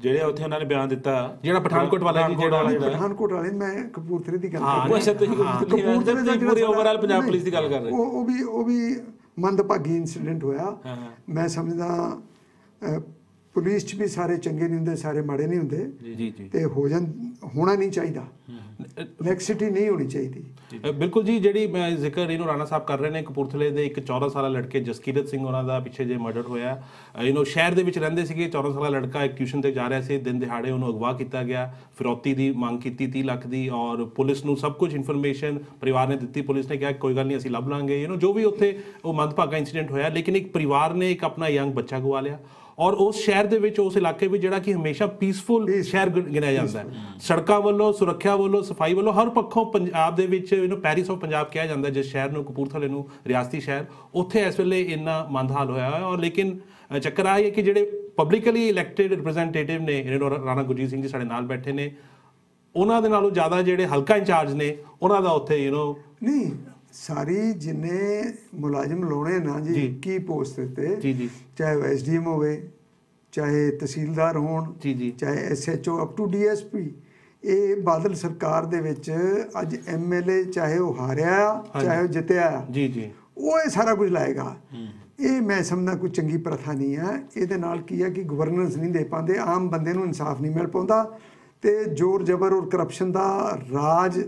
ਜਿਹੜੇ ਉੱਥੇ ਉਹਨਾਂ ਨੇ ਬਿਆਨ ਦਿੱਤਾ, ਜਿਹੜਾ ਪਠਾਨਕੋਟ ਵਾਲਾ ਜੀ, ਜਿਹੜਾ ਪਠਾਨਕੋਟ ਵਾਲੇ, ਮੈਂ ਕਪੂਰਥਲੇ ਦੀ ਗੱਲ ਕਰ ਰਿਹਾ। ਅੱਛਾ, ਤੁਸੀਂ ਕਪੂਰਥਲੇ ਦਾ ਪੂਰੇ ਓਵਰਆਲ ਪੰਜਾਬ ਪੁਲਿਸ ਦੀ ਗੱਲ ਕਰ ਰਹੇ। ਉਹ ਵੀ ਉਹ ਵੀ ਮੰਦਭਾਗੀ ਇਨਸੀਡੈਂਟ ਹੋਇਆ। ਮੈਂ ਸਮਝਦਾ ਪੁਲਿਸ 'ਚ ਵੀ ਸਾਰੇ ਚੰਗੇ ਨਹੀਂ ਹੁੰਦੇ, ਸਾਰੇ ਮਾੜੇ ਨਹੀਂ ਹੁੰਦੇ, ਜੀ ਜੀ, ਤੇ ਹੋ ਜਾਂ ਹੋਣਾ ਨਹੀਂ ਚਾਹੀਦਾ, ਨੈਕਸਿਟੀ ਨਹੀਂ ਹੋਣੀ ਚਾਹੀਦੀ। ਬਿਲਕੁਲ ਜੀ। ਜਿਹੜੀ ਮੈਂ ਜ਼ਿਕਰ ਇਹਨੂੰ ਰਾਣਾ ਸਾਹਿਬ ਕਰ ਰਹੇ ਨੇ, ਕਪੂਰਥਲੇ ਦੇ ਇੱਕ ਚੌਦਾਂ ਸਾਲਾ ਲੜਕੇ ਜਸਕੀਰਤ ਸਿੰਘ, ਉਹਨਾਂ ਦਾ ਪਿੱਛੇ ਜੇ ਮਰਡਰ ਹੋਇਆ। ਇਹਨੂੰ ਸ਼ਹਿਰ ਦੇ ਵਿੱਚ ਰਹਿੰਦੇ ਸੀਗੇ, ਚੌਦਾਂ ਸਾਲਾ ਲੜਕਾ ਇੱਕ ਟਿਊਸ਼ਨ ਤੇ ਜਾ ਰਿਹਾ ਸੀ, ਦਿਨ ਦਿਹਾੜੇ ਉਹਨੂੰ ਅਗਵਾ ਕੀਤਾ ਗਿਆ, ਫਿਰੌਤੀ ਦੀ ਮੰਗ ਕੀਤੀ ਤੀਹ ਲੱਖ ਦੀ, ਔਰ ਪੁਲਿਸ ਨੂੰ ਸਭ ਕੁਝ ਇਨਫੋਰਮੇਸ਼ਨ ਪਰਿਵਾਰ ਨੇ ਦਿੱਤੀ। ਪੁਲਿਸ ਨੇ ਕਿਹਾ ਕੋਈ ਗੱਲ ਨਹੀਂ, ਅਸੀਂ ਲੱਭ ਲਾਂਗੇ, ਯੂ ਨੋ ਜੋ ਵੀ ਉੱਥੇ ਉਹ ਮੰਦਭਾਗਾ ਇੰਸੀਡੈਂਟ ਹੋਇਆ। ਲੇਕਿਨ ਇੱਕ ਪਰਿਵਾਰ ਨੇ ਇੱਕ ਆਪਣਾ ਯੰਗ ਬੱਚਾ ਗਵਾ ਲਿਆ, ਔਰ ਉਸ ਸ਼ਹਿਰ ਦੇ ਵਿੱਚ, ਉਸ ਇਲਾਕੇ ਵਿੱਚ ਜਿਹੜਾ ਕਿ ਹਮੇਸ਼ਾ ਪੀਸਫੁਲ ਸ਼ਹਿਰ ਗਿਣਿਆ ਜਾਂਦਾ ਹੈ, ਸੜਕਾਂ ਵੱਲੋਂ, ਸੁਰੱਖਿਆ ਵੱਲੋਂ, ਸਫਾਈ ਵੱਲੋਂ, ਹਰ ਪੱਖੋਂ ਪੰਜਾਬ ਦੇ ਵਿੱਚ ਇਹਨੂੰ ਪੈਰਿਸ ਆਫ ਪੰਜਾਬ ਕਿਹਾ ਜਾਂਦਾ ਜਿਸ ਸ਼ਹਿਰ ਨੂੰ, ਕਪੂਰਥਲੇ ਨੂੰ ਰਿਆਸਤੀ ਸ਼ਹਿਰ, ਉੱਥੇ ਇਸ ਵੇਲੇ ਇੰਨਾ ਮੰਦਹਾਲ ਹੋਇਆ ਹੈ। ਔਰ ਲੇਕਿਨ ਚੱਕਰ ਆ ਹੈ ਕਿ ਜਿਹੜੇ ਪਬਲਿਕਲੀ ਇਲੈਕਟਿਡ ਰਿਪਰੈਜ਼ੈਂਟੇਟਿਵ ਨੇ, ਇਹਨਾਂ ਨੂੰ ਰਾਣਾ ਗੁਰਜੀਤ ਸਿੰਘ ਜੀ ਸਾਡੇ ਨਾਲ ਬੈਠੇ ਨੇ, ਉਹਨਾਂ ਦੇ ਨਾਲੋਂ ਜ਼ਿਆਦਾ ਜਿਹੜੇ ਹਲਕਾ ਇੰਚਾਰਜ ਨੇ ਉਹਨਾਂ ਦਾ ਉੱਥੇ ਯੂ ਨੋ ਨਹੀਂ, ਸਾਰੀ ਜਿੰਨੇ ਮੁਲਾਜ਼ਮ ਲਾਉਣੇ ਨਾ ਜੀ ਕੀ ਪੋਸਟ ਤੇ, ਜੀ ਜੀ, ਚਾਹੇ ਉਹ ਐਸ ਡੀ ਐਮ ਹੋਵੇ, ਚਾਹੇ ਤਹਿਸੀਲਦਾਰ ਹੋਣ, ਜੀ ਜੀ, ਚਾਹੇ S H O up to D S P, ਇਹ ਬਾਦਲ ਸਰਕਾਰ ਦੇ ਵਿੱਚ ਅੱਜ ਐਮ ਐਲ ਏ ਚਾਹੇ ਉਹ ਹਾਰਿਆ ਚਾਹੇ ਉਹ ਜਿੱਤਿਆ, ਜੀ ਜੀ, ਉਹ ਇਹ ਸਾਰਾ ਕੁਝ ਲਾਏਗਾ। ਇਹ ਮੈਂ ਸਮਝਦਾ ਕੋਈ ਚੰਗੀ ਪ੍ਰਥਾ ਨਹੀਂ ਹੈ। ਇਹਦੇ ਨਾਲ ਕੀ ਹੈ ਕਿ ਗਵਰਨੈਂਸ ਨਹੀਂ ਦੇ ਪਾਉਂਦੇ, ਆਮ ਬੰਦੇ ਨੂੰ ਇਨਸਾਫ ਨਹੀਂ ਮਿਲ ਪਾਉਂਦਾ, ਤੇ ਜ਼ੋਰ ਜ਼ਬਰ ਔਰ ਕਰਪਸ਼ਨ ਦਾ ਰਾਜ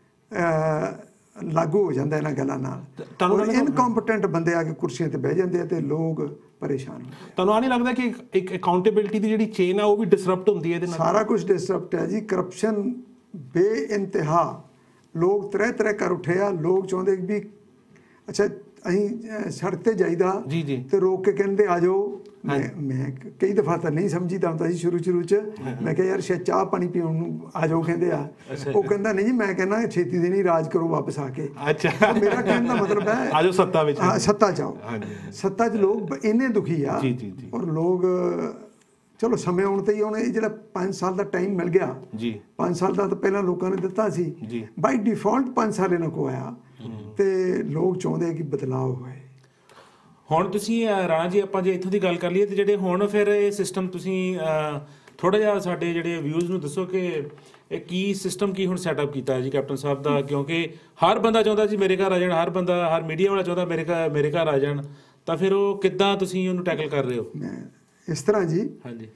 ਲਾਗੂ ਹੋ ਜਾਂਦਾ ਇਹਨਾਂ ਗੱਲਾਂ ਨਾਲ। ਇਨਕੰਪੀਟੈਂਟ ਬੰਦੇ ਆ ਕੇ ਕੁਰਸੀਆਂ ਤੇ ਬਹਿ ਜਾਂਦੇ ਆ ਤੇ ਲੋਕ ਪਰੇਸ਼ਾਨ ਹੁੰਦੇ ਆ। ਤੁਹਾਨੂੰ ਆ ਨਹੀਂ ਲੱਗਦਾ ਕਿ ਇੱਕ ਅਕਾਊਂਟੇਬਿਲਿਟੀ ਦੀ ਜਿਹੜੀ ਚੇਨ ਆ ਉਹ ਵੀ ਡਿਸਰਪਟ ਹੁੰਦੀ ਹੈ ਇਹਦੇ ਨਾਲ? ਸਾਰਾ ਕੁਝ ਡਿਸਰਪਟ ਹੈ ਜੀ। ਕਰਪਸ਼ਨ ਬੇਇੰਤਹਾ, ਲੋਕ ਤਰ੍ਹਾਂ ਤਰ੍ਹਾਂ ਕਰ ਉੱਠੇ ਆ। ਲੋਕ ਚਾਹੁੰਦੇ ਵੀ ਅੱਛਾ ਅਸੀਂ ਸੜਕ ਤੇ ਜਾਈਦਾ ਜੀ ਜੀ, ਤੇ ਰੋਕ ਕੇ ਕਹਿੰਦੇ ਆ ਜਾਓ। ਮੈਂ ਮੈਂ ਕਈ ਦਫਾ ਤਾਂ ਨਹੀਂ ਸਮਝੀਦਾ ਹੁੰਦਾ ਸੀ ਸ਼ੁਰੂ ਸ਼ੁਰੂ 'ਚ, ਮੈਂ ਕਿਹਾ ਯਾਰ ਸ਼ਾਇਦ ਚਾਹ ਪਾਣੀ ਪੀਣ ਨੂੰ ਆ ਜਾਓ ਕਹਿੰਦੇ ਆ। ਉਹ ਕਹਿੰਦਾ ਨਹੀਂ ਜੀ, ਮੈਂ ਕਹਿੰਦਾ ਛੇਤੀ ਦੇ ਨਹੀਂ ਰਾਜ ਕਰੋ ਵਾਪਸ ਆ ਕੇ। ਅੱਛਾ, ਮੇਰਾ ਕਹਿਣ ਦਾ ਮਤਲਬ ਹੈ ਆ ਜਾਓ ਸੱਤਾ ਵਿੱਚ, ਸੱਤਾ 'ਚ ਆਓ। ਸੱਤਾ 'ਚ ਲੋਕ ਇੰਨੇ ਦੁਖੀ ਆ, ਔਰ ਲੋਕ ਚਲੋ ਸਮੇਂ ਆਉਣ ਤੇ ਹੀ ਹੁਣ ਇਹ ਜਿਹੜਾ ਪੰਜ ਸਾਲ ਦਾ ਟਾਈਮ ਮਿਲ ਗਿਆ ਜੀ, ਪੰਜ ਸਾਲ ਦਾ ਤਾਂ ਪਹਿਲਾਂ ਲੋਕਾਂ ਨੇ ਦਿੱਤਾ ਸੀ, ਬਾਈ ਡਿਫਾਲਟ ਪੰਜ ਸਾਲ ਇਹਨਾਂ ਕੋ ਆਇਆ, ਤੇ ਲੋਕ ਚਾਹੁੰਦੇ ਕਿ ਬਦਲਾਅ ਹੋਏ। ਹੁਣ ਤੁਸੀਂ ਰਾਣਾ ਜੀ, ਆਪਾਂ ਜੇ ਇੱਥੋਂ ਦੀ ਗੱਲ ਕਰ ਲਈਏ ਤੇ ਜਿਹੜੇ ਹੁਣ ਫਿਰ ਇਹ ਸਿਸਟਮ ਤੁਸੀਂ ਥੋੜਾ ਜਿਹਾ ਸਾਡੇ ਜਿਹੜੇ ਵਿਊਜ਼ ਨੂੰ ਦੱਸੋ ਕਿ ਇਹ ਕੀ ਸਿਸਟਮ ਕੀ ਹੁਣ ਸੈਟਅਪ ਕੀਤਾ ਜੀ ਕੈਪਟਨ ਸਾਹਿਬ ਦਾ, ਕਿਉਂਕਿ ਹਰ ਬੰਦਾ ਚਾਹੁੰਦਾ ਜੀ ਮੇਰੇ ਘਰ ਆ ਜਾਣ, ਹਰ ਬੰਦਾ, ਹਰ ਮੀਡੀਆ ਵਾਲਾ ਚਾਹੁੰਦਾ ਮੇਰੇ ਘਰ ਮੇਰੇ ਘਰ ਆ ਜਾਣ, ਤਾਂ ਫਿਰ ਉਹ ਕਿੱਦਾਂ ਤੁਸੀਂ ਉਹਨੂੰ ਟੈਕਲ ਕਰ ਰਹੇ ਹੋ? ਮੈਂ ਇਸ ਤਰ੍ਹਾਂ ਜੀ, ਹਾਂਜੀ,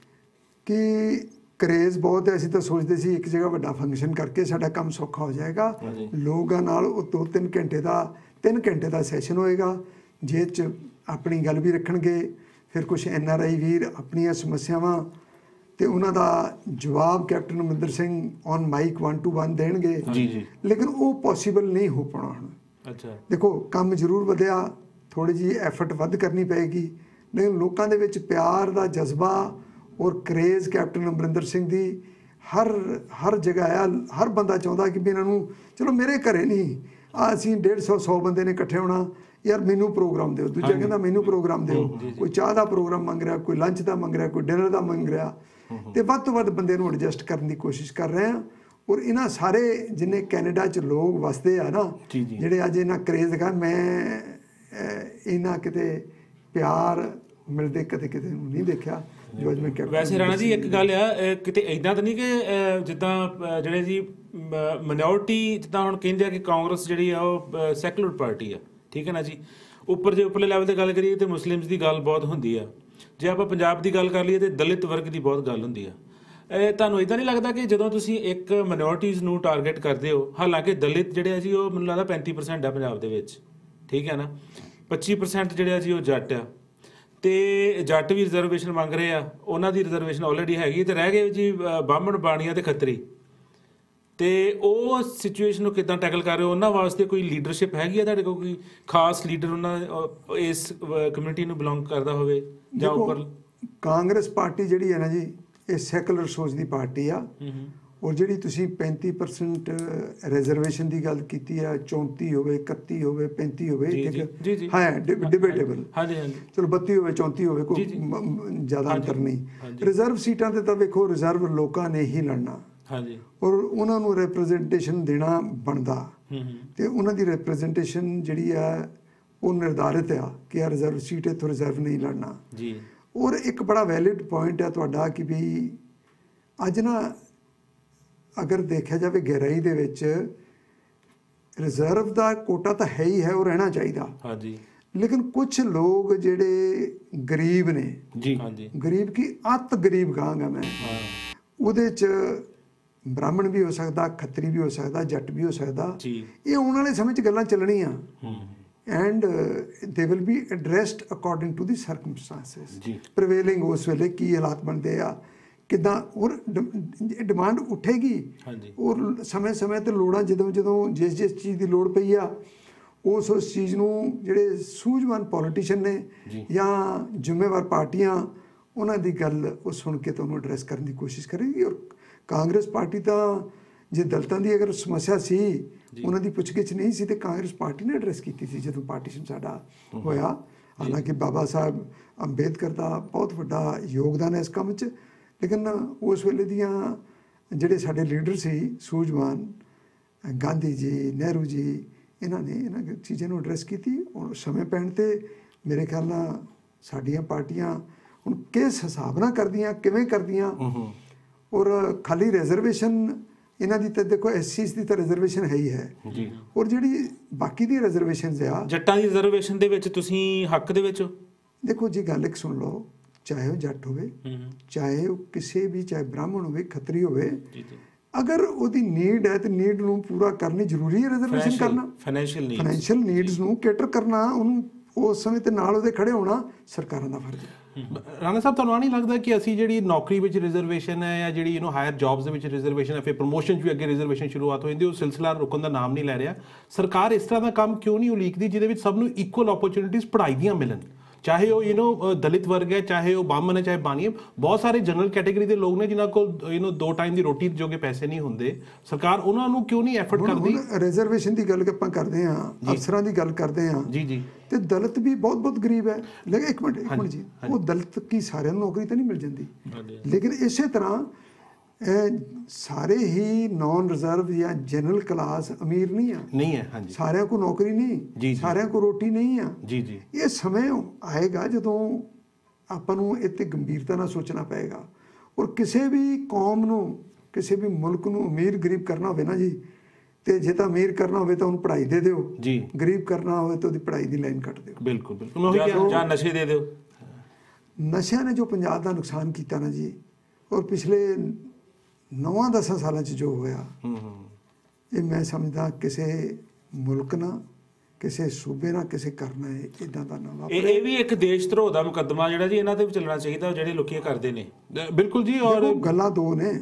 ਕਿ ਕਰੇਜ਼ ਬਹੁਤ ਹੈ। ਅਸੀਂ ਤਾਂ ਸੋਚਦੇ ਸੀ ਇੱਕ ਜਗ੍ਹਾ ਵੱਡਾ ਫੰਕਸ਼ਨ ਕਰਕੇ ਸਾਡਾ ਕੰਮ ਸੌਖਾ ਹੋ ਜਾਏਗਾ, ਲੋਕਾਂ ਨਾਲ ਉਹ ਦੋ ਤਿੰਨ ਘੰਟੇ ਦਾ ਤਿੰਨ ਘੰਟੇ ਦਾ ਸੈਸ਼ਨ ਹੋਏਗਾ, ਜਿਸ 'ਚ ਆਪਣੀ ਗੱਲ ਵੀ ਰੱਖਣਗੇ, ਫਿਰ ਕੁਛ ਐਨ ਆਰ ਆਈ ਵੀਰ ਆਪਣੀਆਂ ਸਮੱਸਿਆਵਾਂ ਤੇ ਉਹਨਾਂ ਦਾ ਜਵਾਬ captain Amarinder Singh on mic one to one ਦੇਣਗੇ ਜੀ ਜੀ, ਲੇਕਿਨ ਉਹ ਪੋਸੀਬਲ ਨਹੀਂ ਹੋ ਪਾਉਣਾ ਹੁਣ। ਅੱਛਾ, ਦੇਖੋ ਕੰਮ ਜ਼ਰੂਰ ਵਧਿਆ, ਥੋੜੀ ਜਿਹੀ ਐਫਰਟ ਵੱਧ ਕਰਨੀ ਪਏਗੀ, ਲੇਕਿਨ ਲੋਕਾਂ ਦੇ ਵਿੱਚ ਪਿਆਰ ਦਾ ਜਜ਼ਬਾ ਔਰ ਕਰੇਜ਼ ਕੈਪਟਨ ਅਮਰਿੰਦਰ ਸਿੰਘ ਦੀ ਹਰ ਹਰ ਜਗ੍ਹਾ ਆ। ਹਰ ਬੰਦਾ ਚਾਹੁੰਦਾ ਕਿ ਵੀ ਇਹਨਾਂ ਨੂੰ, ਚਲੋ ਮੇਰੇ ਘਰੇ ਨਹੀਂ, ਆ ਅਸੀਂ ਡੇਢ ਸੌ ਸੌ ਬੰਦੇ ਨੇ ਇਕੱਠੇ ਹੋਣਾ, ਯਾਰ ਮੈਨੂੰ ਪ੍ਰੋਗਰਾਮ ਦਿਓ, ਦੂਜਾ ਕਹਿੰਦਾ ਮੈਨੂੰ ਪ੍ਰੋਗਰਾਮ ਦਿਓ, ਕੋਈ ਚਾਹ ਦਾ ਪ੍ਰੋਗਰਾਮ ਮੰਗ ਰਿਹਾ, ਕੋਈ ਲੰਚ ਦਾ ਮੰਗ ਰਿਹਾ, ਕੋਈ ਡਿਨਰ ਦਾ ਮੰਗ ਰਿਹਾ, ਤੇ ਵੱਧ ਤੋਂ ਵੱਧ ਬੰਦੇ ਨੂੰ ਐਡਜਸਟ ਕਰਨ ਦੀ ਕੋਸ਼ਿਸ਼ ਕਰ ਰਹੇ ਹਾਂ। ਔਰ ਇਹਨਾਂ ਸਾਰੇ ਜਿੰਨੇ ਕੈਨੇਡਾ 'ਚ ਲੋਕ ਵਸਦੇ ਆ ਨਾ, ਜਿਹੜੇ ਅੱਜ ਇਹਨਾਂ ਕਰੇਜ਼ ਦਿਖਾ, ਮੈਂ ਇਹਨਾਂ ਕਿਤੇ ਪਿਆਰ ਮਿਲਦੇ ਕਦੇ ਕਿਤੇ ਨੂੰ ਨਹੀਂ ਦੇਖਿਆ ਜੋ ਅੱਜ ਮੈਂ ਕਿਹਾ। ਵੈਸੇ ਰਾਣਾ ਜੀ ਇੱਕ ਗੱਲ ਆ, ਕਿਤੇ ਇੱਦਾਂ ਤਾਂ ਨਹੀਂ ਕਿ ਜਿੱਦਾਂ ਜਿਹੜੇ ਜੀ ਮਾਈਨੋਰਟੀ, ਜਿੱਦਾਂ ਹੁਣ ਕਹਿੰਦੇ ਆ ਕਿ ਕਾਂਗਰਸ ਜਿਹੜੀ ਆ ਉਹ ਸੈਕੂਲਰ ਪਾਰਟੀ ਆ, ਠੀਕ ਹੈ ਨਾ ਜੀ, ਉੱਪਰ ਜੇ ਉੱਪਰਲੇ ਲੈਵਲ 'ਤੇ ਗੱਲ ਕਰੀਏ ਤਾਂ ਮੁਸਲਿਮਸ ਦੀ ਗੱਲ ਬਹੁਤ ਹੁੰਦੀ ਆ, ਜੇ ਆਪਾਂ ਪੰਜਾਬ ਦੀ ਗੱਲ ਕਰ ਲਈਏ ਤਾਂ ਦਲਿਤ ਵਰਗ ਦੀ ਬਹੁਤ ਗੱਲ ਹੁੰਦੀ ਆ। ਇਹ ਤੁਹਾਨੂੰ ਇੱਦਾਂ ਨਹੀਂ ਲੱਗਦਾ ਕਿ ਜਦੋਂ ਤੁਸੀਂ ਇੱਕ ਮਾਈਨੋਰਟੀਜ਼ ਨੂੰ ਟਾਰਗੇਟ ਕਰਦੇ ਹੋ, ਹਾਲਾਂਕਿ ਦਲਿਤ ਜਿਹੜੇ ਆ ਜੀ ਉਹ ਮੈਨੂੰ ਲੱਗਦਾ ਪੈਂਤੀ ਪਰਸੈਂਟ ਆ ਪੰਜਾਬ ਦੇ ਵਿੱਚ, ਠੀਕ ਹੈ ਨਾ, ਪੱਚੀ ਪਰਸੈਂਟ ਜਿਹੜੇ ਆ ਜੀ ਉਹ ਜੱਟ ਆ, ਤੇ ਜੱਟ ਵੀ ਰਿਜ਼ਰਵੇਸ਼ਨ ਮੰਗ ਰਹੇ ਆ, ਉਹਨਾਂ ਦੀ ਰਿਜ਼ਰਵੇਸ਼ਨ ਆਲਰੇਡੀ ਹੈਗੀ, ਤੇ ਰਹਿ ਗਏ ਜੀ ਬਾਹਮਣ, ਬਾਣੀਆਂ ਤੇ ਖੱਤਰੀ, ਤੇ ਉਹ ਸਿਚੁਏਸ਼ਨ ਨੂੰ ਕਿੱਦਾਂ ਟੈਕਲ ਕਰ ਰਹੇ ਹੋ? ਉਹਨਾਂ ਵਾਸਤੇ ਕੋਈ ਲੀਡਰਸ਼ਿਪ ਹੈਗੀ ਆ ਤੁਹਾਡੇ ਕੋਲ, ਕੋਈ ਖਾਸ ਲੀਡਰ ਉਹਨਾਂ ਇਸ ਕਮਿਊਨਿਟੀ ਨੂੰ ਬਿਲੋਂਗ ਕਰਦਾ ਹੋਵੇ ਜਾਂ ਉੱਪਰ? ਕਾਂਗਰਸ ਪਾਰਟੀ ਜਿਹੜੀ ਹੈ ਨਾ ਜੀ, ਇਹ ਸੈਕੂਲਰ ਸੋਚ ਦੀ ਪਾਰਟੀ ਆ, ਔਰ ਜਿਹੜੀ ਤੁਸੀਂ ਪੈਂਤੀ ਪਰਸੈਂਟ ਰਿਜ਼ਰਵੇਸ਼ਨ ਦੀ ਗੱਲ ਕੀਤੀ ਆ, ਚੌਂਤੀ ਹੋਵੇ, ਇਕੱਤੀ ਹੋਵੇ, ਪੈਂਤੀ ਹੋਵੇ, ਹਾਂ ਡਿਬੇਟੇਬਲ, ਚਲੋ ਬੱਤੀ ਹੋਵੇ, ਚੌਂਤੀ ਹੋਵੇ, ਕੋਈ ਜ਼ਿਆਦਾ ਅੰਤਰ ਨਹੀਂ। ਰਿਜ਼ਰਵ ਸੀਟਾਂ ਤੇ ਤਾਂ ਵੇਖੋ, ਰਿਜ਼ਰਵ ਲੋਕਾਂ ਨੇ ਹੀ ਲੜਨਾ, ਔਰ ਉਹਨਾਂ ਨੂੰ ਰਿਪਰੈਜ਼ੈਂਟੇਸ਼ਨ ਦੇਣਾ ਬਣਦਾ, ਤੇ ਉਹਨਾਂ ਦੀ ਰਿਪਰੈਜ਼ੈਂਟੇਸ਼ਨ ਜਿਹੜੀ ਆ ਉਹ ਨਿਰਧਾਰਿਤ ਆ ਕਿ ਆ ਰਿਜ਼ਰਵ ਸੀਟ ਇੱਥੋਂ ਰਿਜ਼ਰਵ ਨਹੀਂ ਲੜਨਾ। ਔਰ ਇੱਕ ਬੜਾ ਵੈਲਿਡ ਪੁਆਇੰਟ ਹੈ ਤੁਹਾਡਾ ਕਿ ਵੀ ਅੱਜ ਨਾ ਅਗਰ ਦੇਖਿਆ ਜਾਵੇ ਗਹਿਰਾਈ ਦੇ ਵਿੱਚ ਰਿਜ਼ਰਵ ਦਾ ਕੋਟਾ ਤਾਂ ਹੈ ਹੀ ਹੈ, ਉਹ ਰਹਿਣਾ ਚਾਹੀਦਾ। ਹਾਂਜੀ। ਲੇਕਿਨ ਕੁਝ ਲੋਕ ਜਿਹੜੇ ਗਰੀਬ ਨੇ ਜੀ, ਹਾਂਜੀ, ਗਰੀਬ ਕੀ ਅਤ ਗਰੀਬ ਕਹਾਂਗਾ ਮੈਂ, ਉਹਦੇ 'ਚ ਬ੍ਰਾਹਮਣ ਵੀ ਹੋ ਸਕਦਾ, ਖੱਤਰੀ ਵੀ ਹੋ ਸਕਦਾ, ਜੱਟ ਵੀ ਹੋ ਸਕਦਾ ਜੀ। ਇਹ ਆਉਣ ਵਾਲੇ ਸਮੇਂ 'ਚ ਗੱਲਾਂ ਚੱਲਣੀਆਂ and they will be addressed according to the circumstances ਜੀ, ਪ੍ਰੀਵੇਲਿੰਗ ਉਸ ਵੇਲੇ ਕੀ ਹਾਲਾਤ ਬਣਦੇ ਆ ਕਿੱਦਾਂ, ਔਰ ਡਿਮਾਂਡ ਉੱਠੇਗੀ। ਹਾਂਜੀ। ਔਰ ਸਮੇਂ ਸਮੇਂ 'ਤੇ ਲੋੜਾਂ ਜਦੋਂ ਜਦੋਂ ਜਿਸ ਜਿਸ ਚੀਜ਼ ਦੀ ਲੋੜ ਪਈ ਆ ਉਸ ਉਸ ਚੀਜ਼ ਨੂੰ ਜਿਹੜੇ ਸੂਝਵਾਨ ਪੋਲੀਟੀਸ਼ੀਅਨ ਨੇ ਜਾਂ ਜ਼ਿੰਮੇਵਾਰ ਪਾਰਟੀਆਂ ਉਹਨਾਂ ਦੀ ਗੱਲ ਉਹ ਸੁਣ ਕੇ ਤੁਹਾਨੂੰ ਐਡਰੈਸ ਕਰਨ ਦੀ ਕੋਸ਼ਿਸ਼ ਕਰੇਗੀ। ਔਰ ਕਾਂਗਰਸ ਪਾਰਟੀ ਤਾਂ ਜੇ ਦਲਿਤਾਂ ਦੀ ਅਗਰ ਸਮੱਸਿਆ ਸੀ ਉਹਨਾਂ ਦੀ ਪੁੱਛਗਿੱਛ ਨਹੀਂ ਸੀ ਤੇ ਕਾਂਗਰਸ ਪਾਰਟੀ ਨੇ ਐਡਰੈਸ ਕੀਤੀ ਸੀ ਜਦੋਂ ਪਾਰਟੀਸ਼ਨ ਸਾਡਾ ਹੋਇਆ। ਹਾਲਾਂਕਿ ਬਾਬਾ ਸਾਹਿਬ ਅੰਬੇਦਕਰ ਦਾ ਬਹੁਤ ਵੱਡਾ ਯੋਗਦਾਨ ਹੈ ਇਸ ਕੰਮ 'ਚ, ਲੇਕਿਨ ਉਸ ਵੇਲੇ ਦੀਆਂ ਜਿਹੜੇ ਸਾਡੇ ਲੀਡਰ ਸੀ ਸੂਝਵਾਨ, ਗਾਂਧੀ ਜੀ, ਨਹਿਰੂ ਜੀ, ਇਹਨਾਂ ਨੇ ਇਹਨਾਂ ਚੀਜ਼ਾਂ ਨੂੰ ਐਡਰੈਸ ਕੀਤੀ। ਔਰ ਸਮੇਂ ਪੈਣ 'ਤੇ ਮੇਰੇ ਖਿਆਲ ਨਾਲ ਸਾਡੀਆਂ ਪਾਰਟੀਆਂ ਹੁਣ ਕਿਸ ਹਿਸਾਬ ਨਾਲ ਕਰਦੀਆਂ, ਕਿਵੇਂ ਕਰਦੀਆਂ। ਔਰ ਖਾਲੀ ਰਿਜ਼ਰਵੇਸ਼ਨ ਇਹਨਾਂ ਦੀ ਤਾਂ ਦੇਖੋ ਐਸ ਸੀ ਦੀ ਤਾਂ ਰਿਜ਼ਰਵੇਸ਼ਨ ਹੈ ਹੀ ਹੈ ਜੀ, ਔਰ ਜਿਹੜੀ ਬਾਕੀ ਦੀ ਰਿਜ਼ਰਵੇਸ਼ਨਸ ਆ ਜੱਟਾਂ ਦੀ ਰਿਜ਼ਰਵੇਸ਼ਨ ਦੇ ਵਿੱਚ ਤੁਸੀਂ ਹੱਕ ਦੇ ਵਿੱਚ ਹੋ? ਦੇਖੋ ਜੀ ਗੱਲ ਇੱਕ ਸੁਣ ਲਓ, ਚਾਹੇ ਉਹ ਜੱਟ ਹੋਵੇ, ਚਾਹੇ ਉਹ ਕਿਸੇ ਵੀ, ਚਾਹੇ ਬ੍ਰਾਹਮਣ ਹੋਵੇ, ਖੱਤਰੀ ਹੋਵੇ, ਅਗਰ ਉਹਦੀ ਨੀਡ ਹੈ ਤੇ ਨੀਡ ਨੂੰ ਪੂਰਾ ਕਰਨੀ ਜ਼ਰੂਰੀ ਹੈ ਰਿਜ਼ਰਵੇਸ਼ਨ ਕਰਨਾ। ਫਾਈਨੈਂਸ਼ੀਅਲ ਨੀਡਸ ਫਾਈਨੈਂਸ਼ੀਅਲ ਨੀਡਸ ਨੂੰ ਕੇਟਰ ਕਰਨਾ, ਉਹਨੂੰ ਉਸ ਸਮੇਂ ਤੇ ਨਾਲ ਉਹਦੇ ਖੜੇ ਹੋਣਾ ਸਰਕਾਰਾਂ ਦਾ ਫਰਜ਼ ਹੈ। ਰਾਣਾ ਸਾਹਿਬ, ਤੁਹਾਨੂੰ ਨਹੀਂ ਲੱਗਦਾ ਕਿ ਅਸੀਂ ਜਿਹੜੀ ਨੌਕਰੀ ਵਿੱਚ ਰਿਜ਼ਰਵੇਸ਼ਨ ਹੈ ਜਾਂ ਜਿਹੜੀ ਯੂ ਨੋ ਹਾਇਰ ਜੌਬਸ ਦੇ ਵਿੱਚ ਰਿਜ਼ਰਵੇਸ਼ਨ ਹੈ, ਫਿਰ ਪ੍ਰਮੋਸ਼ਨ 'ਚ ਵੀ ਅੱਗੇ ਰਿਜ਼ਰਵੇਸ਼ਨ ਸ਼ੁਰੂਆਤ ਹੋ ਜਾਂਦੀ, ਉਹ ਸਿਲਸਿਲਾ ਰੁਕਣ ਦਾ ਨਾਮ ਨਹੀਂ ਲੈ ਰਿਹਾ। ਸਰਕਾਰ ਇਸ ਤਰ੍ਹਾਂ ਦਾ ਕੰਮ ਕਿਉਂ ਨਹੀਂ ਉਲੀਕਦੀ ਜਿਹਦੇ ਵਿੱਚ ਸਭ ਨੂੰ ਇਕੁਅਲ ਓਪਰਚੁਨਿਟੀਜ਼ ਪੜ੍ਹਾਈ ਦੀਆਂ ਮਿਲਣ? ਚਾਹੇ ਉਹ ਯੂ ਨੋ ਦਲਿਤ ਵਰਗ ਹੈ, ਚਾਹੇ ਉਹ ਬਾਹਮਣ ਹੈ, ਚਾਹੇ ਬਾਨੀ ਹੈ, ਬਹੁਤ ਸਾਰੇ ਜਨਰਲ ਕੈਟੇਗਰੀ ਦੇ ਲੋਕ ਨੇ ਜਿਨ੍ਹਾਂ ਕੋਲ ਯੂ ਨੋ ਦੋ ਟਾਈਮ ਦੀ ਰੋਟੀ ਜੋਗੇ ਪੈਸੇ ਨਹੀਂ ਹੁੰਦੇ। ਸਰਕਾਰ ਉਹਨਾਂ ਨੂੰ ਕਿਉਂ ਨਹੀਂ ਐਫਰਟ ਕਰਦੀ? ਰਿਜ਼ਰਵੇਸ਼ਨ ਦੀ ਗੱਲ ਆਪਾਂ ਕਰਦੇ ਹਾਂ, ਅਫਸਰਾਂ ਦੀ ਗੱਲ ਕਰਦੇ ਹਾਂ ਜੀ ਜੀ, ਤੇ ਦਲਿਤ ਵੀ ਬਹੁਤ ਬਹੁਤ ਗਰੀਬ ਹੈ। ਲੇਕਿਨ ਇੱਕ ਮਿੰਟ ਇੱਕ ਮਿੰਟ ਜੀ, ਉਹ ਦਲਿਤ ਕੀ ਸਾਰਿਆਂ ਨੂੰ ਨੌਕਰੀ ਤਾਂ ਨਹੀਂ ਮਿਲ ਜਾਂਦੀ, ਲੇਕਿਨ ਇਸੇ ਤਰ੍ਹਾਂ ਸਾਰੇ ਹੀ ਨਾਨ ਰਿਜ਼ਰਵ ਜਾਂ ਜਨਰਲ ਕਲਾਸ ਅਮੀਰ ਨਹੀਂ ਆ, ਨਹੀਂ ਹੈ। ਹਾਂਜੀ, ਸਾਰਿਆਂ ਕੋਲ ਨੌਕਰੀ ਨਹੀਂ, ਸਾਰਿਆਂ ਕੋਲ ਰੋਟੀ ਨਹੀਂ ਆ। ਜੀ ਜੀ, ਇਹ ਸਮੇਂ ਆਏਗਾ ਜਦੋਂ ਆਪਾਂ ਨੂੰ ਇਹ 'ਤੇ ਗੰਭੀਰਤਾ ਨਾਲ ਸੋਚਣਾ ਪਏਗਾ। ਔਰ ਕਿਸੇ ਵੀ ਕੌਮ ਨੂੰ, ਕਿਸੇ ਵੀ ਮੁਲਕ ਨੂੰ ਅਮੀਰ ਗਰੀਬ ਕਰਨਾ ਹੋਵੇ ਨਾ ਜੀ, ਤੇ ਜੇ ਤਾਂ ਅਮੀਰ ਕਰਨਾ ਹੋਵੇ ਤਾਂ ਉਹਨੂੰ ਪੜ੍ਹਾਈ ਦੇ ਦਿਓ ਜੀ, ਗਰੀਬ ਕਰਨਾ ਹੋਵੇ ਤਾਂ ਉਹਦੀ ਪੜ੍ਹਾਈ ਦੀ ਲਾਈਨ ਕੱਟ ਦਿਓ। ਬਿਲਕੁਲ ਬਿਲਕੁਲ, ਜਾਂ ਨਸ਼ੇ ਦੇ ਦਿਓ। ਨਸ਼ਿਆਂ ਨੇ ਜੋ ਪੰਜਾਬ ਦਾ ਨੁਕਸਾਨ ਕੀਤਾ ਨਾ ਜੀ, ਔਰ ਪਿਛਲੇ ਨੌਵਾਂ ਦਸਾਂ ਸਾਲਾਂ 'ਚ ਜੋ ਹੋਇਆ, ਇਹ ਮੈਂ ਸਮਝਦਾ ਕਿਸੇ ਮੁਲਕ ਨਾਲ, ਕਿਸੇ ਸੂਬੇ ਨਾਲ, ਕਿਸੇ ਕਰਨਾ ਹੈ ਇੱਦਾਂ ਦਾ ਨਾ ਵਾਪਰੇ। ਇਹ ਵੀ ਇੱਕ ਦੇਸ਼ ਧਰੋਹ ਦਾ ਮੁਕੱਦਮਾ ਜਿਹੜਾ ਜੀ ਇਹਨਾਂ ਤੇ ਵੀ ਚੱਲਣਾ ਚਾਹੀਦਾ, ਜਿਹੜੇ ਲੋਕੀ ਕਰਦੇ ਨੇ। ਬਿਲਕੁਲ ਜੀ, ਔਰ ਗੱਲਾਂ ਦੋ ਨੇ।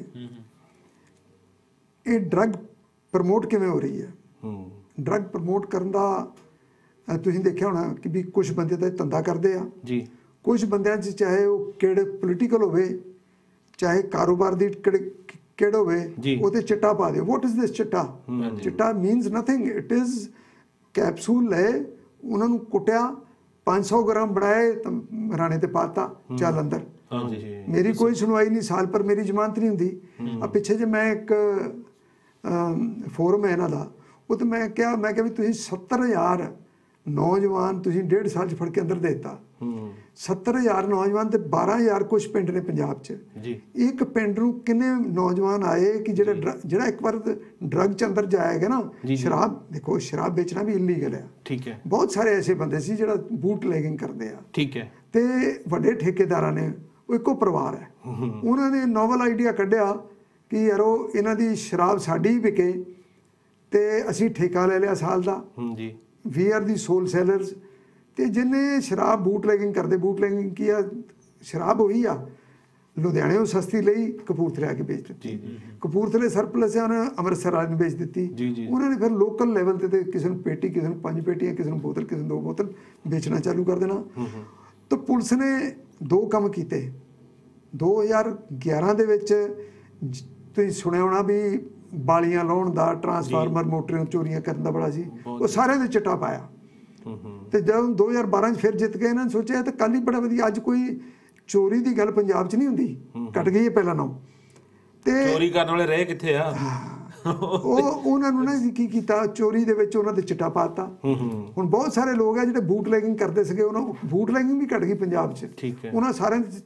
ਇਹ ਡਰੱਗ ਪ੍ਰਮੋਟ ਕਿਵੇਂ ਹੋ ਰਹੀ ਹੈ? ਡਰੱਗ ਪ੍ਰਮੋਟ ਕਰਨ ਦਾ ਤੁਸੀਂ ਦੇਖਿਆ ਹੋਣਾ ਕਿ ਵੀ ਕੁਝ ਬੰਦੇ ਤਾਂ ਧੰਦਾ ਕਰਦੇ ਆ ਜੀ, ਕੁਝ ਬੰਦਿਆਂ 'ਚ ਚਾਹੇ ਉਹ ਕਿਹੜੇ ਪੋਲੀਟੀਕਲ ਹੋਵੇ, ਚਾਹੇ ਕਾਰੋਬਾਰ ਦੀ ਕਿਹੜ ਹੋਵੇ, ਉਹਦੇ ਚਿੱਟਾ ਪਾ ਦਿਓ। ਵਾਟ ਇਜ਼ ਦਿਸ ਚਿੱਟਾ? ਚਿੱਟਾ means nothing, it is capsule ਲੈ, ਉਹਨਾਂ ਨੂੰ ਕੁੱਟਿਆ, ਪੰਜ ਸੌ ਗ੍ਰਾਮ ਬਣਾਏ ਤਾਂ ਰਾਣੇ ਤੇ ਪਾਤਾ, ਚੱਲ ਅੰਦਰ। ਮੇਰੀ ਕੋਈ ਸੁਣਵਾਈ ਨਹੀਂ, ਸਾਲ ਪਰ ਮੇਰੀ ਜ਼ਮਾਨਤ ਨਹੀਂ ਹੁੰਦੀ। ਆ ਪਿੱਛੇ ਜੇ ਮੈਂ ਇੱਕ ਫੋਰਮ ਹੈ ਇਹਨਾਂ ਦਾ, ਉਹ ਤਾਂ ਮੈਂ ਕਿਹਾ ਮੈਂ ਕਿਹਾ ਵੀ ਤੁਸੀਂ ਸੱਤਰ ਹਜ਼ਾਰ ਨੌਜਵਾਨ ਤੁਸੀਂ ਡੇਢ ਸਾਲ 'ਚ ਫੜ ਕੇ ਅੰਦਰ ਦੇ ਦਿੱਤਾ। ਸੱਤਰ ਹਜ਼ਾਰ ਨੌਜਵਾਨ ਤੇ ਬਾਰਾਂ ਹਜ਼ਾਰ ਕੁਛ ਪਿੰਡ ਨੇ ਪੰਜਾਬ 'ਚ। ਇੱਕ ਪਿੰਡ ਨੂੰ ਕਿੰਨੇ ਨੌਜਵਾਨ ਆਏ ਕਿ ਜਿਹੜਾ ਜਿਹੜਾ ਇੱਕ ਵਾਰ ਡਰੱਗ 'ਚ ਅੰਦਰ ਜਾਏਗਾ ਨਾ, ਸ਼ਰਾਬ, ਦੇਖੋ ਸ਼ਰਾਬ ਵੇਚਣਾ ਵੀ ਇਲੀਗਲ ਹੈ, ਠੀਕ ਹੈ। ਬਹੁਤ ਸਾਰੇ ਐਸੇ ਬੰਦੇ ਸੀ ਜਿਹੜਾ ਬੂਟ ਲੈਗਿੰਗ ਕਰਦੇ ਆ, ਠੀਕ ਹੈ, ਤੇ ਵੱਡੇ ਠੇਕੇਦਾਰਾਂ ਨੇ, ਉਹ ਇੱਕੋ ਪਰਿਵਾਰ ਹੈ, ਉਹਨਾਂ ਨੇ ਨੋਵਲ ਆਈਡੀਆ ਕੱਢਿਆ ਕਿ ਯਾਰੋ ਇਹਨਾਂ ਦੀ ਸ਼ਰਾਬ ਸਾਡੀ ਹੀ ਵਿਕੇ ਤੇ ਅਸੀਂ ਠੇਕਾ ਲੈ ਲਿਆ ਸਾਲ ਦਾ, ਜੀ, ਵੀ ਆਰ ਦੀ ਸੋਲ ਸੈਲਰਸ। ਤੇ ਜਿਹਨੇ ਸ਼ਰਾਬ ਬੂਟ ਲੈਗਿੰਗ ਕਰਦੇ, ਬੂਟ ਲੈਗਿੰਗ ਕੀ ਆ, ਸ਼ਰਾਬ ਉਹੀ ਆ, ਲੁਧਿਆਣੇ ਉਹ ਸਸਤੀ ਲਈ ਕਪੂਰਥਲੇ ਆ ਕੇ ਵੇਚ ਦਿੱਤੀ, ਕਪੂਰਥਲੇ ਸਰਪਲਸ ਹੈ ਉਹਨੇ ਅੰਮ੍ਰਿਤਸਰ ਵਾਲੇ ਨੂੰ ਵੇਚ ਦਿੱਤੀ। ਉਹਨਾਂ ਨੇ ਫਿਰ ਲੋਕਲ ਲੈਵਲ ਤੇ ਕਿਸੇ ਨੂੰ ਪੇਟੀ, ਕਿਸੇ ਨੂੰ ਪੰਜ ਪੇਟੀਆਂ, ਕਿਸੇ ਨੂੰ ਬੋਤਲ, ਕਿਸੇ ਨੂੰ ਦੋ ਬੋਤਲ ਵੇਚਣਾ ਚਾਲੂ ਕਰ ਦੇਣਾ। ਤਾਂ ਪੁਲਿਸ ਨੇ ਦੋ ਕੰਮ ਕੀਤੇ। ਦੋ ਹਜ਼ਾਰ ਗਿਆਰਾਂ ਦੇ ਵਿੱਚ ਤੁਸੀਂ ਸੁਣਿਆ ਹੋਣਾ ਵੀ ਬਾਲੀਆਂ ਲਾਉਣ ਦਾ, ਟਰਾਂਸਫਾਰਮਰ, ਮੋਟਰਾਂ ਚੋਰੀਆਂ ਕਰਨ ਦਾ ਬੜਾ ਸੀ, ਉਹ ਸਾਰਿਆਂ ਦੇ ਚਿੱਟਾ ਪਾਇਆ। ਤੇ ਜਦੋਂ ਦੋ ਹਜ਼ਾਰ ਬਾਰਾਂ 'ਚ ਫਿਰ ਜਿੱਤ ਗਏ, ਇਹਨਾਂ ਨੇ ਸੋਚਿਆ ਤਾਂ ਕੱਲ੍ਹ ਹੀ ਬੜਾ ਵਧੀਆ, ਅੱਜ ਕੋਈ ਚੋਰੀ ਦੀ ਗੱਲ ਪੰਜਾਬ 'ਚ ਨਹੀਂ ਹੁੰਦੀ, ਘਟ ਗਈ ਹੈ ਪਹਿਲਾਂ ਨਾਲੋਂ। ਤੇ ਚੋਰੀ ਕਰਨ ਵਾਲੇ ਰਹੇ ਕਿੱਥੇ ਆ? ਉਹ ਉਹਨਾਂ ਨੂੰ ਨਾ ਕੀ ਕੀਤਾ, ਚੋਰੀ ਦੇ ਵਿੱਚ ਉਹਨਾਂ ਦੇ ਚਿੱਟਾ ਪਾਤਾ। ਹੁਣ ਬਹੁਤ ਸਾਰੇ ਲੋਕ ਆ ਜਿਹੜੇ ਬੂਟ ਲੈਗਿੰਗ ਕਰਦੇ ਸੀਗੇ, ਉਹਨਾਂ ਬੂਟ ਲੈਗਿੰਗ ਵੀ ਘਟ ਗਈ ਪੰਜਾਬ 'ਚ। ਉਹਨਾਂ ਸਾਰਿਆਂ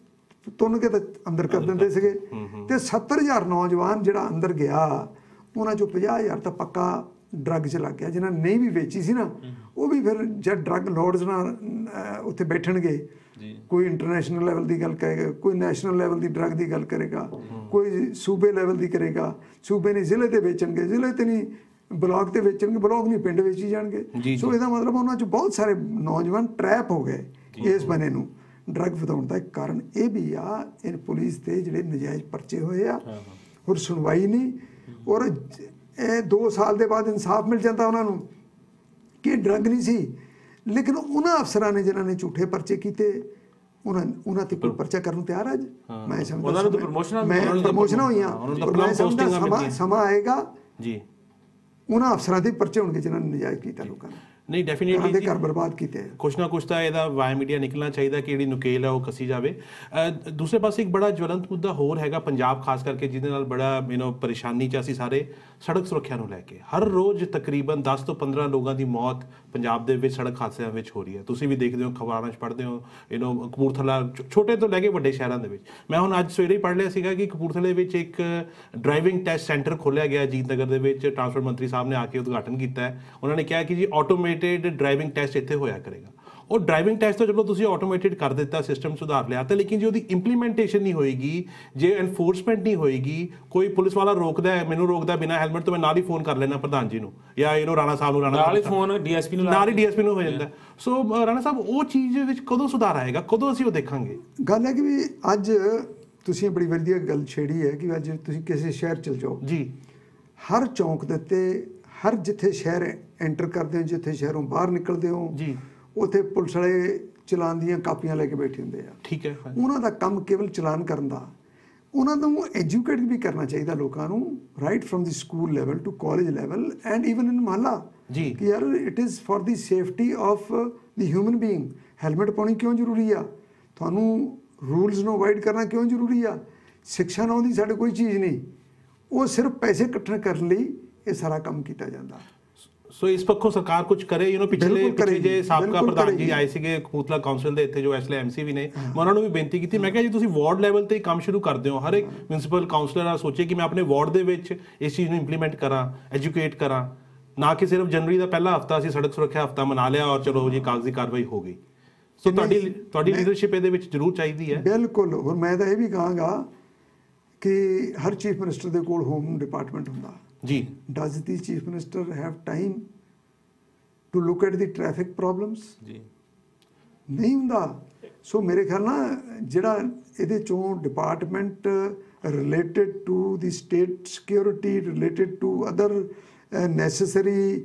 ਤੁੰਨ ਕੇ ਤਾਂ ਅੰਦਰ ਕਰ ਦਿੰਦੇ ਸੀਗੇ। ਤੇ ਸੱਤਰ ਹਜ਼ਾਰ ਨੌਜਵਾਨ ਜਿਹੜਾ ਅੰਦਰ ਗਿਆ ਉਹਨਾਂ ਚੋਂ ਪੰਜਾਹ ਹਜ਼ਾਰ ਤਾਂ ਪੱਕਾ ਡਰੱਗ 'ਚ ਲੱਗ ਗਿਆ। ਜਿਨ੍ਹਾਂ ਨੇ ਨਹੀਂ ਵੀ ਵੇਚੀ ਸੀ ਨਾ ਉਹ ਵੀ ਫਿਰ ਜਦ ਡਰੱਗ ਲੋਰਡਸ ਨਾਲ ਉੱਥੇ ਬੈਠਣਗੇ, ਕੋਈ ਇੰਟਰਨੈਸ਼ਨਲ ਲੈਵਲ ਦੀ ਗੱਲ ਕਰੇਗਾ, ਕੋਈ ਨੈਸ਼ਨਲ ਲੈਵਲ ਦੀ ਡਰੱਗ ਦੀ ਗੱਲ ਕਰੇਗਾ, ਕੋਈ ਸੂਬੇ ਲੈਵਲ ਦੀ ਕਰੇਗਾ। ਸੂਬੇ ਨੇ ਜ਼ਿਲ੍ਹੇ 'ਤੇ ਵੇਚਣਗੇ, ਜ਼ਿਲ੍ਹੇ 'ਤੇ ਨਹੀਂ ਬਲਾਕ 'ਤੇ ਵੇਚਣਗੇ, ਬਲਾਕ ਨਹੀਂ ਪਿੰਡ ਵੇਚੀ ਜਾਣਗੇ। ਸੋ ਇਹਦਾ ਮਤਲਬ ਉਹਨਾਂ 'ਚ ਬਹੁਤ ਸਾਰੇ ਨੌਜਵਾਨ ਟਰੈਪ ਹੋ ਗਏ ਇਸ ਬਣੇ ਨੂੰ। ਡਰੱਗ ਵਧਾਉਣ ਦਾ ਇੱਕ ਕਾਰਨ ਇਹ ਵੀ ਆ, ਇਹ ਪੁਲਿਸ ਦੇ ਜਿਹੜੇ ਨਜਾਇਜ਼ ਪਰਚੇ ਹੋਏ ਆ ਔਰ ਸੁਣਵਾਈ ਨਹੀਂ। ਔਰ ਇਹ ਦੋ ਸਾਲ ਦੇ ਬਾਅਦ ਇਨਸਾਫ ਮਿਲ ਜਾਂਦਾ ਉਹਨਾਂ ਨੂੰ ਕਿ ਡਰੱਗ ਨਹੀਂ ਸੀ, ਲੇਕਿਨ ਉਹਨਾਂ ਅਫਸਰਾਂ ਨੇ ਜਿਨ੍ਹਾਂ ਨੇ ਝੂਠੇ ਪਰਚੇ ਕੀਤੇ ਉਹਨਾਂ ਉਹਨਾਂ ਤੇ ਕੋਈ ਪਰਚਾ ਕਰਨ ਨੂੰ ਤਿਆਰ ਅੱਜ ਮੈਂ ਸਮਝਦਾ ਉਹਨਾਂ ਨੂੰ ਤਾਂ ਪ੍ਰਮੋਸ਼ਨਾਂ ਮੈਂ ਪ੍ਰਮੋਸ਼ਨਾਂ ਹੋਈਆਂ। ਮੈਂ ਸਮਝਦਾ ਸਮਾਂ ਸਮਾਂ ਆਏਗਾ ਜੀ ਉਹਨਾਂ ਅਫਸਰਾਂ ਦੇ ਪਰਚੇ ਹੋਣਗੇ ਜਿਨ੍ਹਾਂ ਨੇ ਨਜਾਇਜ਼ ਕੀਤਾ ਲੋਕਾਂ ਨੇ। ਨਹੀਂ ਡੈਫੀਨੇਟਲੀ ਘਰ ਬਰਬਾਦ ਕੀਤੇ। ਕੁਛ ਨਾ ਕੁਛ ਤਾਂ ਇਹਦਾ ਵਾਇਆ ਮੀਡੀਆ ਨਿਕਲਣਾ ਚਾਹੀਦਾ ਕਿ ਜਿਹੜੀ ਨੁਕੇਲ ਹੈ ਉਹ ਕੱਸੀ ਜਾਵੇ। ਦੂਸਰੇ ਪਾਸੇ ਇੱਕ ਬੜਾ ਜਵਲੰਤ ਮੁੱਦਾ ਹੋਰ ਹੈਗਾ ਪੰਜਾਬ ਖਾਸ ਕਰਕੇ, ਜਿਹਦੇ ਨਾਲ ਬੜਾ ਯੂ ਨੋ ਪਰੇਸ਼ਾਨੀ 'ਚ ਅਸੀਂ ਸਾਰੇ, ਸੜਕ ਸੁਰੱਖਿਆ ਨੂੰ ਲੈ ਕੇ। ਹਰ ਰੋਜ਼ ਤਕਰੀਬਨ ਦਸ ਤੋਂ ਪੰਦਰਾਂ ਲੋਕਾਂ ਦੀ ਮੌਤ ਪੰਜਾਬ ਦੇ ਵਿੱਚ ਸੜਕ ਹਾਦਸਿਆਂ ਵਿੱਚ ਹੋ ਰਹੀ ਹੈ। ਤੁਸੀਂ ਵੀ ਦੇਖਦੇ ਹੋ, ਖਬਰਾਂ 'ਚ ਪੜ੍ਹਦੇ ਹੋ, ਯੂ ਨੋ ਕਪੂਰਥਲਾ ਛੋਟੇ ਤੋਂ ਲੈ ਕੇ ਵੱਡੇ ਸ਼ਹਿਰਾਂ ਦੇ ਵਿੱਚ। ਮੈਂ ਹੁਣ ਅੱਜ ਸਵੇਰੇ ਹੀ ਪੜ੍ਹ ਲਿਆ ਸੀਗਾ ਕਿ ਕਪੂਰਥਲੇ ਵਿੱਚ ਇੱਕ ਡਰਾਈਵਿੰਗ ਟੈਸਟ ਸੈਂਟਰ ਖੋਲ੍ਹਿਆ ਗਿਆ ਅਜੀਤ ਨਗਰ ਦੇ ਵਿੱਚ। ਟਰਾਂਸਪੋਰਟ ਮੰਤਰੀ ਸਾਹਿਬ ਨੇ ਆ ਕੇ ਉਦਘਾਟਨ ਕੀਤਾ ਹੈ। ਉਹਨਾਂ ਨੇ ਕਿਹਾ ਕਿ ਜੀ ਆਟੋਮੇਟਿਡ ਡਰਾਈਵਿੰਗ ਟੈਸਟ ਇੱਥੇ ਹੋਇਆ ਕਰੇਗਾ। ਉਹ ਡਰਾਈਵਿੰਗ ਟੈਸਟ ਤਾਂ ਚਲੋ ਤੁਸੀਂ ਆਟੋਮੇਟਿਡ ਕਰ ਦਿੱਤਾ, ਸਿਸਟਮ ਸੁਧਾਰ ਲਿਆ, ਤਾਂ ਲੇਕਿਨ ਜੇ ਉਹਦੀ ਇੰਪਲੀਮੈਂਟੇਸ਼ਨ ਨਹੀਂ ਹੋਏਗੀ, ਜੇ ਐਨਫੋਰਸਮੈਂਟ ਨਹੀਂ ਹੋਏਗੀ, ਕੋਈ ਪੁਲਿਸ ਵਾਲਾ ਰੋਕਦਾ ਹੈ, ਮੈਨੂੰ ਰੋਕਦਾ ਬਿਨਾਂ ਹੈਲਮਟ ਤੋਂ, ਮੈਂ ਨਾਲ ਹੀ ਫੋਨ ਕਰ ਲੈਣਾ ਪ੍ਰਧਾਨ ਜੀ ਨੂੰ ਜਾਂ ਇਹਨੂੰ ਰਾਣਾ ਸਾਹਿਬ ਨੂੰ, ਰਾਣਾ ਨਾਲ ਹੀ ਫੋਨ ਡੀਐਸਪੀ ਨੂੰ ਨਾਲ ਹੀ ਡੀਐਸਪੀ ਨੂੰ ਹੋ ਜਾਂਦਾ। ਸੋ ਰਾਣਾ ਸਾਹਿਬ ਉਹ ਚੀਜ਼ ਵਿੱਚ ਕਦੋਂ ਸੁਧਾਰ ਆਏਗਾ, ਕਦੋਂ ਅਸੀਂ ਉਹ ਦੇਖਾਂਗੇ? ਗੱਲ ਹੈ ਕਿ ਵੀ ਅੱਜ ਤੁਸੀਂ ਬੜੀ ਵਧੀਆ ਗੱਲ ਛੇੜੀ ਹੈ ਕਿ ਅੱਜ ਤੁਸੀਂ ਕਿਸੇ ਸ਼ਹਿਰ ਚਲ ਜਾਓ ਜੀ, ਹਰ ਚੌਂਕ ਦੇ ਉੱਤੇ, ਹਰ ਜਿੱਥੇ ਸ਼ਹਿਰ ਐਂਟਰ ਕਰਦੇ ਹੋ, ਜਿੱਥੇ ਸ਼ਹਿਰੋਂ ਬਾਹਰ ਨਿਕਲਦੇ ਹੋ ਜੀ, ਉੱਥੇ ਪੁਲਿਸ ਵਾਲੇ ਚਲਾਨ ਦੀਆਂ ਕਾਪੀਆਂ ਲੈ ਕੇ ਬੈਠੇ ਹੁੰਦੇ ਆ। ਠੀਕ ਹੈ। ਉਹਨਾਂ ਦਾ ਕੰਮ ਕੇਵਲ ਚਲਾਨ ਕਰਨ ਦਾ। ਉਹਨਾਂ ਨੂੰ ਐਜੂਕੇਟ ਵੀ ਕਰਨਾ ਚਾਹੀਦਾ ਲੋਕਾਂ ਨੂੰ, right from the school level to college level and even in mohalla, ਜੀ, ਕਿ ਯਾਰ it is for the safety of the human being. Helmet ਪਾਉਣੀ ਕਿਉਂ ਜ਼ਰੂਰੀ ਆ, ਤੁਹਾਨੂੰ ਰੂਲਸ ਨੂੰ ਅਵੋਇਡ ਕਰਨਾ ਕਿਉਂ ਜ਼ਰੂਰੀ ਆ। ਸਿੱਖਿਆ ਨਾ ਉਹਦੀ ਸਾਡੇ ਕੋਈ ਚੀਜ਼ ਨਹੀਂ, ਉਹ ਸਿਰਫ ਪੈਸੇ ਇਕੱਠੇ ਕਰਨ ਲਈ ਇਹ ਸਾਰਾ ਕੰਮ ਕੀਤਾ ਜਾਂਦਾ। ਸੋ ਇਸ ਪੱਖੋਂ ਸਰਕਾਰ ਕੁਝ ਕਰੇ। ਯੂ ਨੋ ਪਿਛਲੇ ਪਿਛਲੇ ਜੇ ਸਾਬਕਾ ਪ੍ਰਧਾਨ ਜੀ ਆਏ ਸੀਗੇ ਕਪੂਰਥਲਾ ਕਾਉਂਸਲ ਦੇ ਇੱਥੇ, ਜੋ ਇਸ ਲਈ ਐਮਸੀ ਵੀ ਨੇ, ਮੈਂ ਉਹਨਾਂ ਨੂੰ ਵੀ ਬੇਨਤੀ ਕੀਤੀ। ਮੈਂ ਕਿਹਾ ਜੀ ਤੁਸੀਂ ਵਾਰਡ ਲੈਵਲ ਤੇ ਕੰਮ ਸ਼ੁਰੂ ਕਰਦੇ ਹੋ, ਹਰ ਇੱਕ ਮਿਊਨਿਸਪਲ ਕਾਉਂਸਲਰ ਆ ਸੋਚੇ ਕਿ ਮੈਂ ਆਪਣੇ ਵਾਰਡ ਦੇ ਵਿੱਚ ਇਸ ਚੀਜ਼ ਨੂੰ ਇੰਪਲੀਮੈਂਟ ਕਰਾਂ, ਐਜੂਕੇਟ ਕਰਾਂ, ਨਾ ਕਿ ਸਿਰਫ ਜਨਵਰੀ ਦਾ ਪਹਿਲਾ ਹਫਤਾ ਅਸੀਂ ਸੜਕ ਸੁਰੱਖਿਆ ਹਫਤਾ ਮਨਾ ਲਿਆ ਔਰ ਚਲੋ ਜੀ ਕਾਗਜ਼ੀ ਕਾਰਵਾਈ ਹੋ ਗਈ। ਸੋ ਤੁਹਾਡੀ ਤੁਹਾਡੀ ਲੀਡਰਸ਼ਿਪ ਇਹਦੇ ਵਿੱਚ ਜ਼ਰੂਰ ਚਾਹੀਦੀ ਹੈ। ਬਿਲਕੁਲ। ਔਰ ਮੈਂ ਤਾਂ ਇਹ ਵੀ ਕਹਾਂਗਾ ਕਿ ਹਰ ਚੀਫ ਮਿਨਿਸਟਰ ਦੇ ਕੋਲ ਹੋਮ ਡਿਪਾਰਟਮੈਂਟ ਹੁੰਦਾ ਜੀ। Does the chief minister have time to look at the traffic problems? ਜੀ ਨਹੀਂ ਹੁੰਦਾ। ਸੋ ਮੇਰੇ ਖਿਆਲ ਨਾਲ ਜਿਹੜਾ ਇਹਦੇ ਚੋਂ department related to the state security, related to other necessary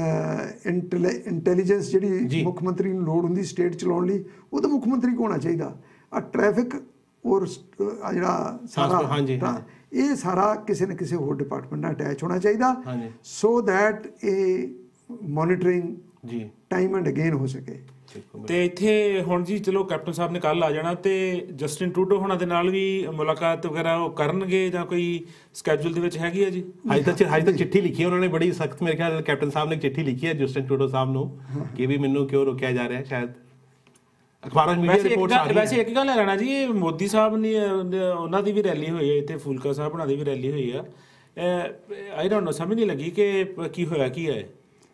intelligence ਜਿਹੜੀ ਮੁੱਖ ਮੰਤਰੀ ਨੂੰ ਲੋੜ ਹੁੰਦੀ ਸਟੇਟ ਚਲਾਉਣ ਲਈ, ਉਹ ਤਾਂ ਮੁੱਖ ਮੰਤਰੀ ਕੋਲ ਹੋਣਾ ਚਾਹੀਦਾ। ਆ ਟ੍ਰੈਫਿਕ ਔਰ ਜਿਹੜਾ ਸਾਰਾ ਇਹ ਸਾਰਾ ਕਿਸੇ ਨਾ ਕਿਸੇ ਹੋਰ ਡਿਪਾਰਟਮੈਂਟ ਨਾਲ ਅਟੈਚ ਹੋਣਾ ਚਾਹੀਦਾ, ਸੋ ਦੈਟ ਇਹ ਮੋਨੀਟਰਿੰਗ ਜੀ ਟਾਈਮ ਐਂਡ ਅਗੇਨ ਹੋ ਸਕੇ। ਤੇ ਇੱਥੇ ਹੁਣ ਜੀ ਚਲੋ ਕੈਪਟਨ ਸਾਹਿਬ ਨੇ ਕੱਲ ਆ ਜਾਣਾ ਤੇ ਜਸਟਿਨ ਟਰੂਡੋ ਹੋਣਾ ਦੇ ਨਾਲ ਵੀ ਮੁਲਾਕਾਤ ਵਗੈਰਾ ਉਹ ਕਰਨਗੇ ਜਾਂ ਕੋਈ ਸਕੈਜੂਲ ਦੇ ਵਿੱਚ ਹੈਗੀ ਹੈ ਜੀ? ਅੱਜ ਤੱਕ ਅੱਜ ਤੱਕ ਚਿੱਠੀ ਲਿਖੀ ਉਹਨਾਂ ਨੇ ਬੜੀ ਸਖਤ, ਮੇਰੇ ਖਿਆਲ ਕੈਪਟਨ ਸਾਹਿਬ ਨੇ ਚਿੱਠੀ ਲਿਖੀ ਹੈ ਜਸਟਿਨ ਟਰੂਡੋ ਸਾਹਿਬ ਨੂੰ ਕਿ ਵੀ ਮੈਨੂੰ ਕਿਉਂ ਰੋਕਿਆ ਜਾ ਰਿਹਾ। ਸ਼ਾਇਦ ਅਖਬਾਰਾਂ ਮੀਡੀਆ ਰਿਪੋਰਟਸ ਆ ਰਹੀ ਹੈ। ਵੈਸੇ ਇੱਕ ਗੱਲ ਹੈ ਰਾਣਾ ਜੀ, ਇਹ ਮੋਦੀ ਸਾਹਿਬ ਨੇ ਉਹਨਾਂ ਦੀ ਵੀ ਰੈਲੀ ਹੋਈ ਹੈ ਇੱਥੇ, ਫੂਲਕਾ ਸਾਹਿਬ ਉਹਨਾਂ ਦੀ ਵੀ ਰੈਲੀ ਹੋਈ ਆ। ਆਈ ਡੋਂਟ ਨੋ, ਸਮਝ ਨਹੀਂ ਲੱਗੀ ਕਿ ਕੀ ਹੋਇਆ ਕੀ ਹੈ।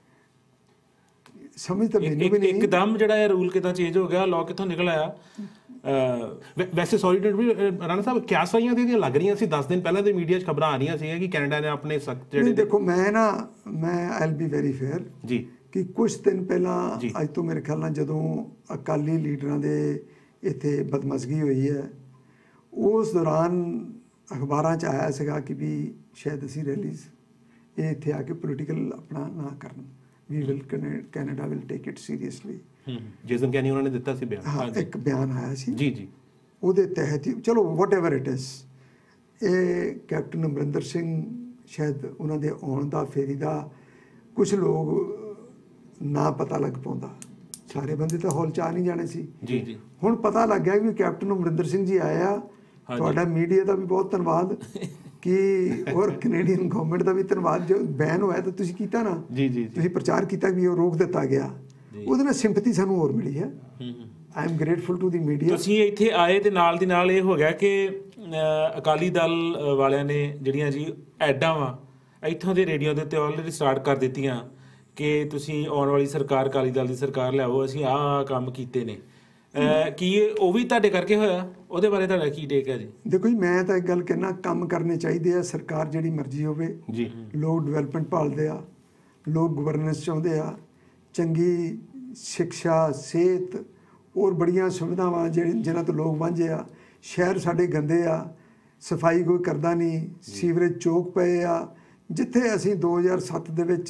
ਸਮਝ ਤਾਂ ਮੈਨੂੰ ਵੀ ਨਹੀਂ ਇੱਕਦਮ ਜਿਹੜਾ ਇਹ ਰੂਲ ਕਿਦਾਂ ਚੇਂਜ ਹੋ ਗਿਆ, ਲਾਅ ਕਿੱਥੋਂ ਨਿਕਲ ਆਇਆ। ਵੈਸੇ ਸੌਰੀ ਰਾਣਾ ਸਾਹਿਬ ਕਿਆ ਸਹੀਆਂ ਦੀਆਂ ਲੱਗ ਰਹੀਆਂ ਸੀ ਦਸ ਦਿਨ ਪਹਿਲਾਂ ਦੇ ਮੀਡੀਆ 'ਚ ਖਬਰਾਂ ਆ ਰਹੀਆਂ ਸੀਗੀਆਂ ਕਿ ਕੈਨੇਡਾ ਨੇ ਆਪਣੇ ਸਖਤ ਜਿਹੜੇ। ਦੇਖੋ ਮੈਂ ਨਾ ਮੈਂ ਆਈਲ ਬੀ ਵੈਰੀ ਫੇਅਰ ਜੀ ਕਿ ਕੁਝ ਦਿਨ ਪਹਿਲਾਂ ਅੱਜ ਤੋਂ ਮੇਰੇ ਖਿਆਲ ਨਾਲ ਜਦੋਂ ਅਕਾਲੀ ਲੀਡਰਾਂ ਦੇ ਇੱਥੇ ਬਦਮਜ਼ਗੀ ਹੋਈ ਹੈ, ਉਸ ਦੌਰਾਨ ਅਖਬਾਰਾਂ 'ਚ ਆਇਆ ਸੀਗਾ ਕਿ ਵੀ ਸ਼ਾਇਦ ਅਸੀਂ ਰੈਲੀਜ਼ ਇਹ ਇੱਥੇ ਆ ਕੇ ਪੋਲੀਟੀਕਲ ਆਪਣਾ ਨਾ ਕਰਨ, we will Canada will take it seriously. Jason Kenney ਉਹਨਾਂ ਨੇ ਦਿੱਤਾ ਸੀ ਬਿਆਨ। ਹਾਂ, ਇੱਕ ਬਿਆਨ ਆਇਆ ਸੀ ਜੀ ਜੀ, ਉਹਦੇ ਤਹਿਤ ਹੀ ਚਲੋ ਵਾਟ ਐਵਰ ਇਟ ਇਜ਼, ਇਹ ਕੈਪਟਨ ਅਮਰਿੰਦਰ ਸਿੰਘ ਸ਼ਾਇਦ ਉਹਨਾਂ ਦੇ ਆਉਣ ਦਾ ਫੇਰੀ ਦਾ ਕੁਝ ਲੋਕ ਨਾ ਪਤਾ ਲੱਗ ਪਾਉਂਦਾ, ਸਾਰੇ ਬੰਦੇ ਤਾਂ ਹਾਲ 'ਚ ਆ ਨਹੀਂ ਜਾਣੇ ਸੀ। ਜੀ ਜੀ, ਹੁਣ ਪਤਾ ਲੱਗ ਗਿਆ ਕਿ ਕੈਪਟਨ ਅਮਰਿੰਦਰ ਸਿੰਘ ਜੀ ਆਏ ਆ। ਤੁਹਾਡਾ ਮੀਡੀਆ ਦਾ ਵੀ ਬਹੁਤ ਧੰਨਵਾਦ ਕਿ ਔਰ ਕੈਨੇਡੀਅਨ ਗਵਰਨਮੈਂਟ ਦਾ ਵੀ ਧੰਨਵਾਦ, ਜੋ ਬੈਨ ਹੋਇਆ ਤਾਂ ਤੁਸੀਂ ਕੀਤਾ ਨਾ, ਜੀ ਜੀ, ਤੁਸੀਂ ਪ੍ਰਚਾਰ ਕੀਤਾ ਵੀ ਉਹ ਰੋਕ ਦਿੱਤਾ ਗਿਆ, ਉਹਦੇ ਨਾਲ ਸਿੰਪੈਥੀ ਸਾਨੂੰ ਹੋਰ ਮਿਲੀ ਹੈ। I am grateful to the media. ਤੁਸੀਂ ਇੱਥੇ ਆਏ ਤੇ ਨਾਲ ਦੀ ਨਾਲ ਇਹ ਹੋ ਗਿਆ ਕਿ ਅਹ, ਅਕਾਲੀ ਦਲ ਅਹ, ਵਾਲਿਆਂ ਨੇ ਜਿਹੜੀਆਂ ਜੀ ਐਡਾਂ ਵਾ ਇੱਥੋਂ ਦੇ ਰੇਡੀਓ ਦੇ ਉੱਤੇ ਆਲਰੇਡੀ ਸਟਾਰਟ ਕਰ ਦਿੱਤੀਆਂ ਕਿ ਤੁਸੀਂ ਆਉਣ ਵਾਲੀ ਸਰਕਾਰ ਅਕਾਲੀ ਦਲ ਦੀ ਸਰਕਾਰ ਲਿਆਓ, ਅਸੀਂ ਆਹ ਕੰਮ ਕੀਤੇ ਨੇ। ਅਹ, ਕੀ ਉਹ ਵੀ ਤੁਹਾਡੇ ਕਰਕੇ ਹੋਇਆ? ਉਹਦੇ ਬਾਰੇ ਤੁਹਾਡਾ ਕੀ ਟੇਕ ਹੈ ਜੀ? ਦੇਖੋ ਜੀ, ਮੈਂ ਤਾਂ ਇੱਕ ਗੱਲ ਕਹਿਣਾ, ਕੰਮ ਕਰਨੇ ਚਾਹੀਦੇ ਆ। ਸਰਕਾਰ ਜਿਹੜੀ ਮਰਜ਼ੀ ਹੋਵੇ ਜੀ, ਲੋਕ ਡਿਵੈਲਪਮੈਂਟ ਭਾਲਦੇ ਆ, ਲੋਕ ਗਵਰਨੈਂਸ ਚਾਹੁੰਦੇ ਆ, ਚੰਗੀ ਸਿੱਖਿਆ, ਸਿਹਤ ਹੋਰ ਬੜੀਆਂ ਸੁਵਿਧਾਵਾਂ ਜਿਹੜੀ ਜਿਨ੍ਹਾਂ ਤੋਂ ਲੋਕ ਵਾਂਝੇ ਆ। ਸ਼ਹਿਰ ਸਾਡੇ ਗੰਦੇ ਆ, ਸਫਾਈ ਕੋਈ ਕਰਦਾ ਨਹੀਂ, ਸੀਵਰੇਜ ਚੋਕ ਪਏ ਆ। ਜਿੱਥੇ ਅਸੀਂ ਦੋ ਹਜ਼ਾਰ ਸੱਤ ਦੇ ਵਿੱਚ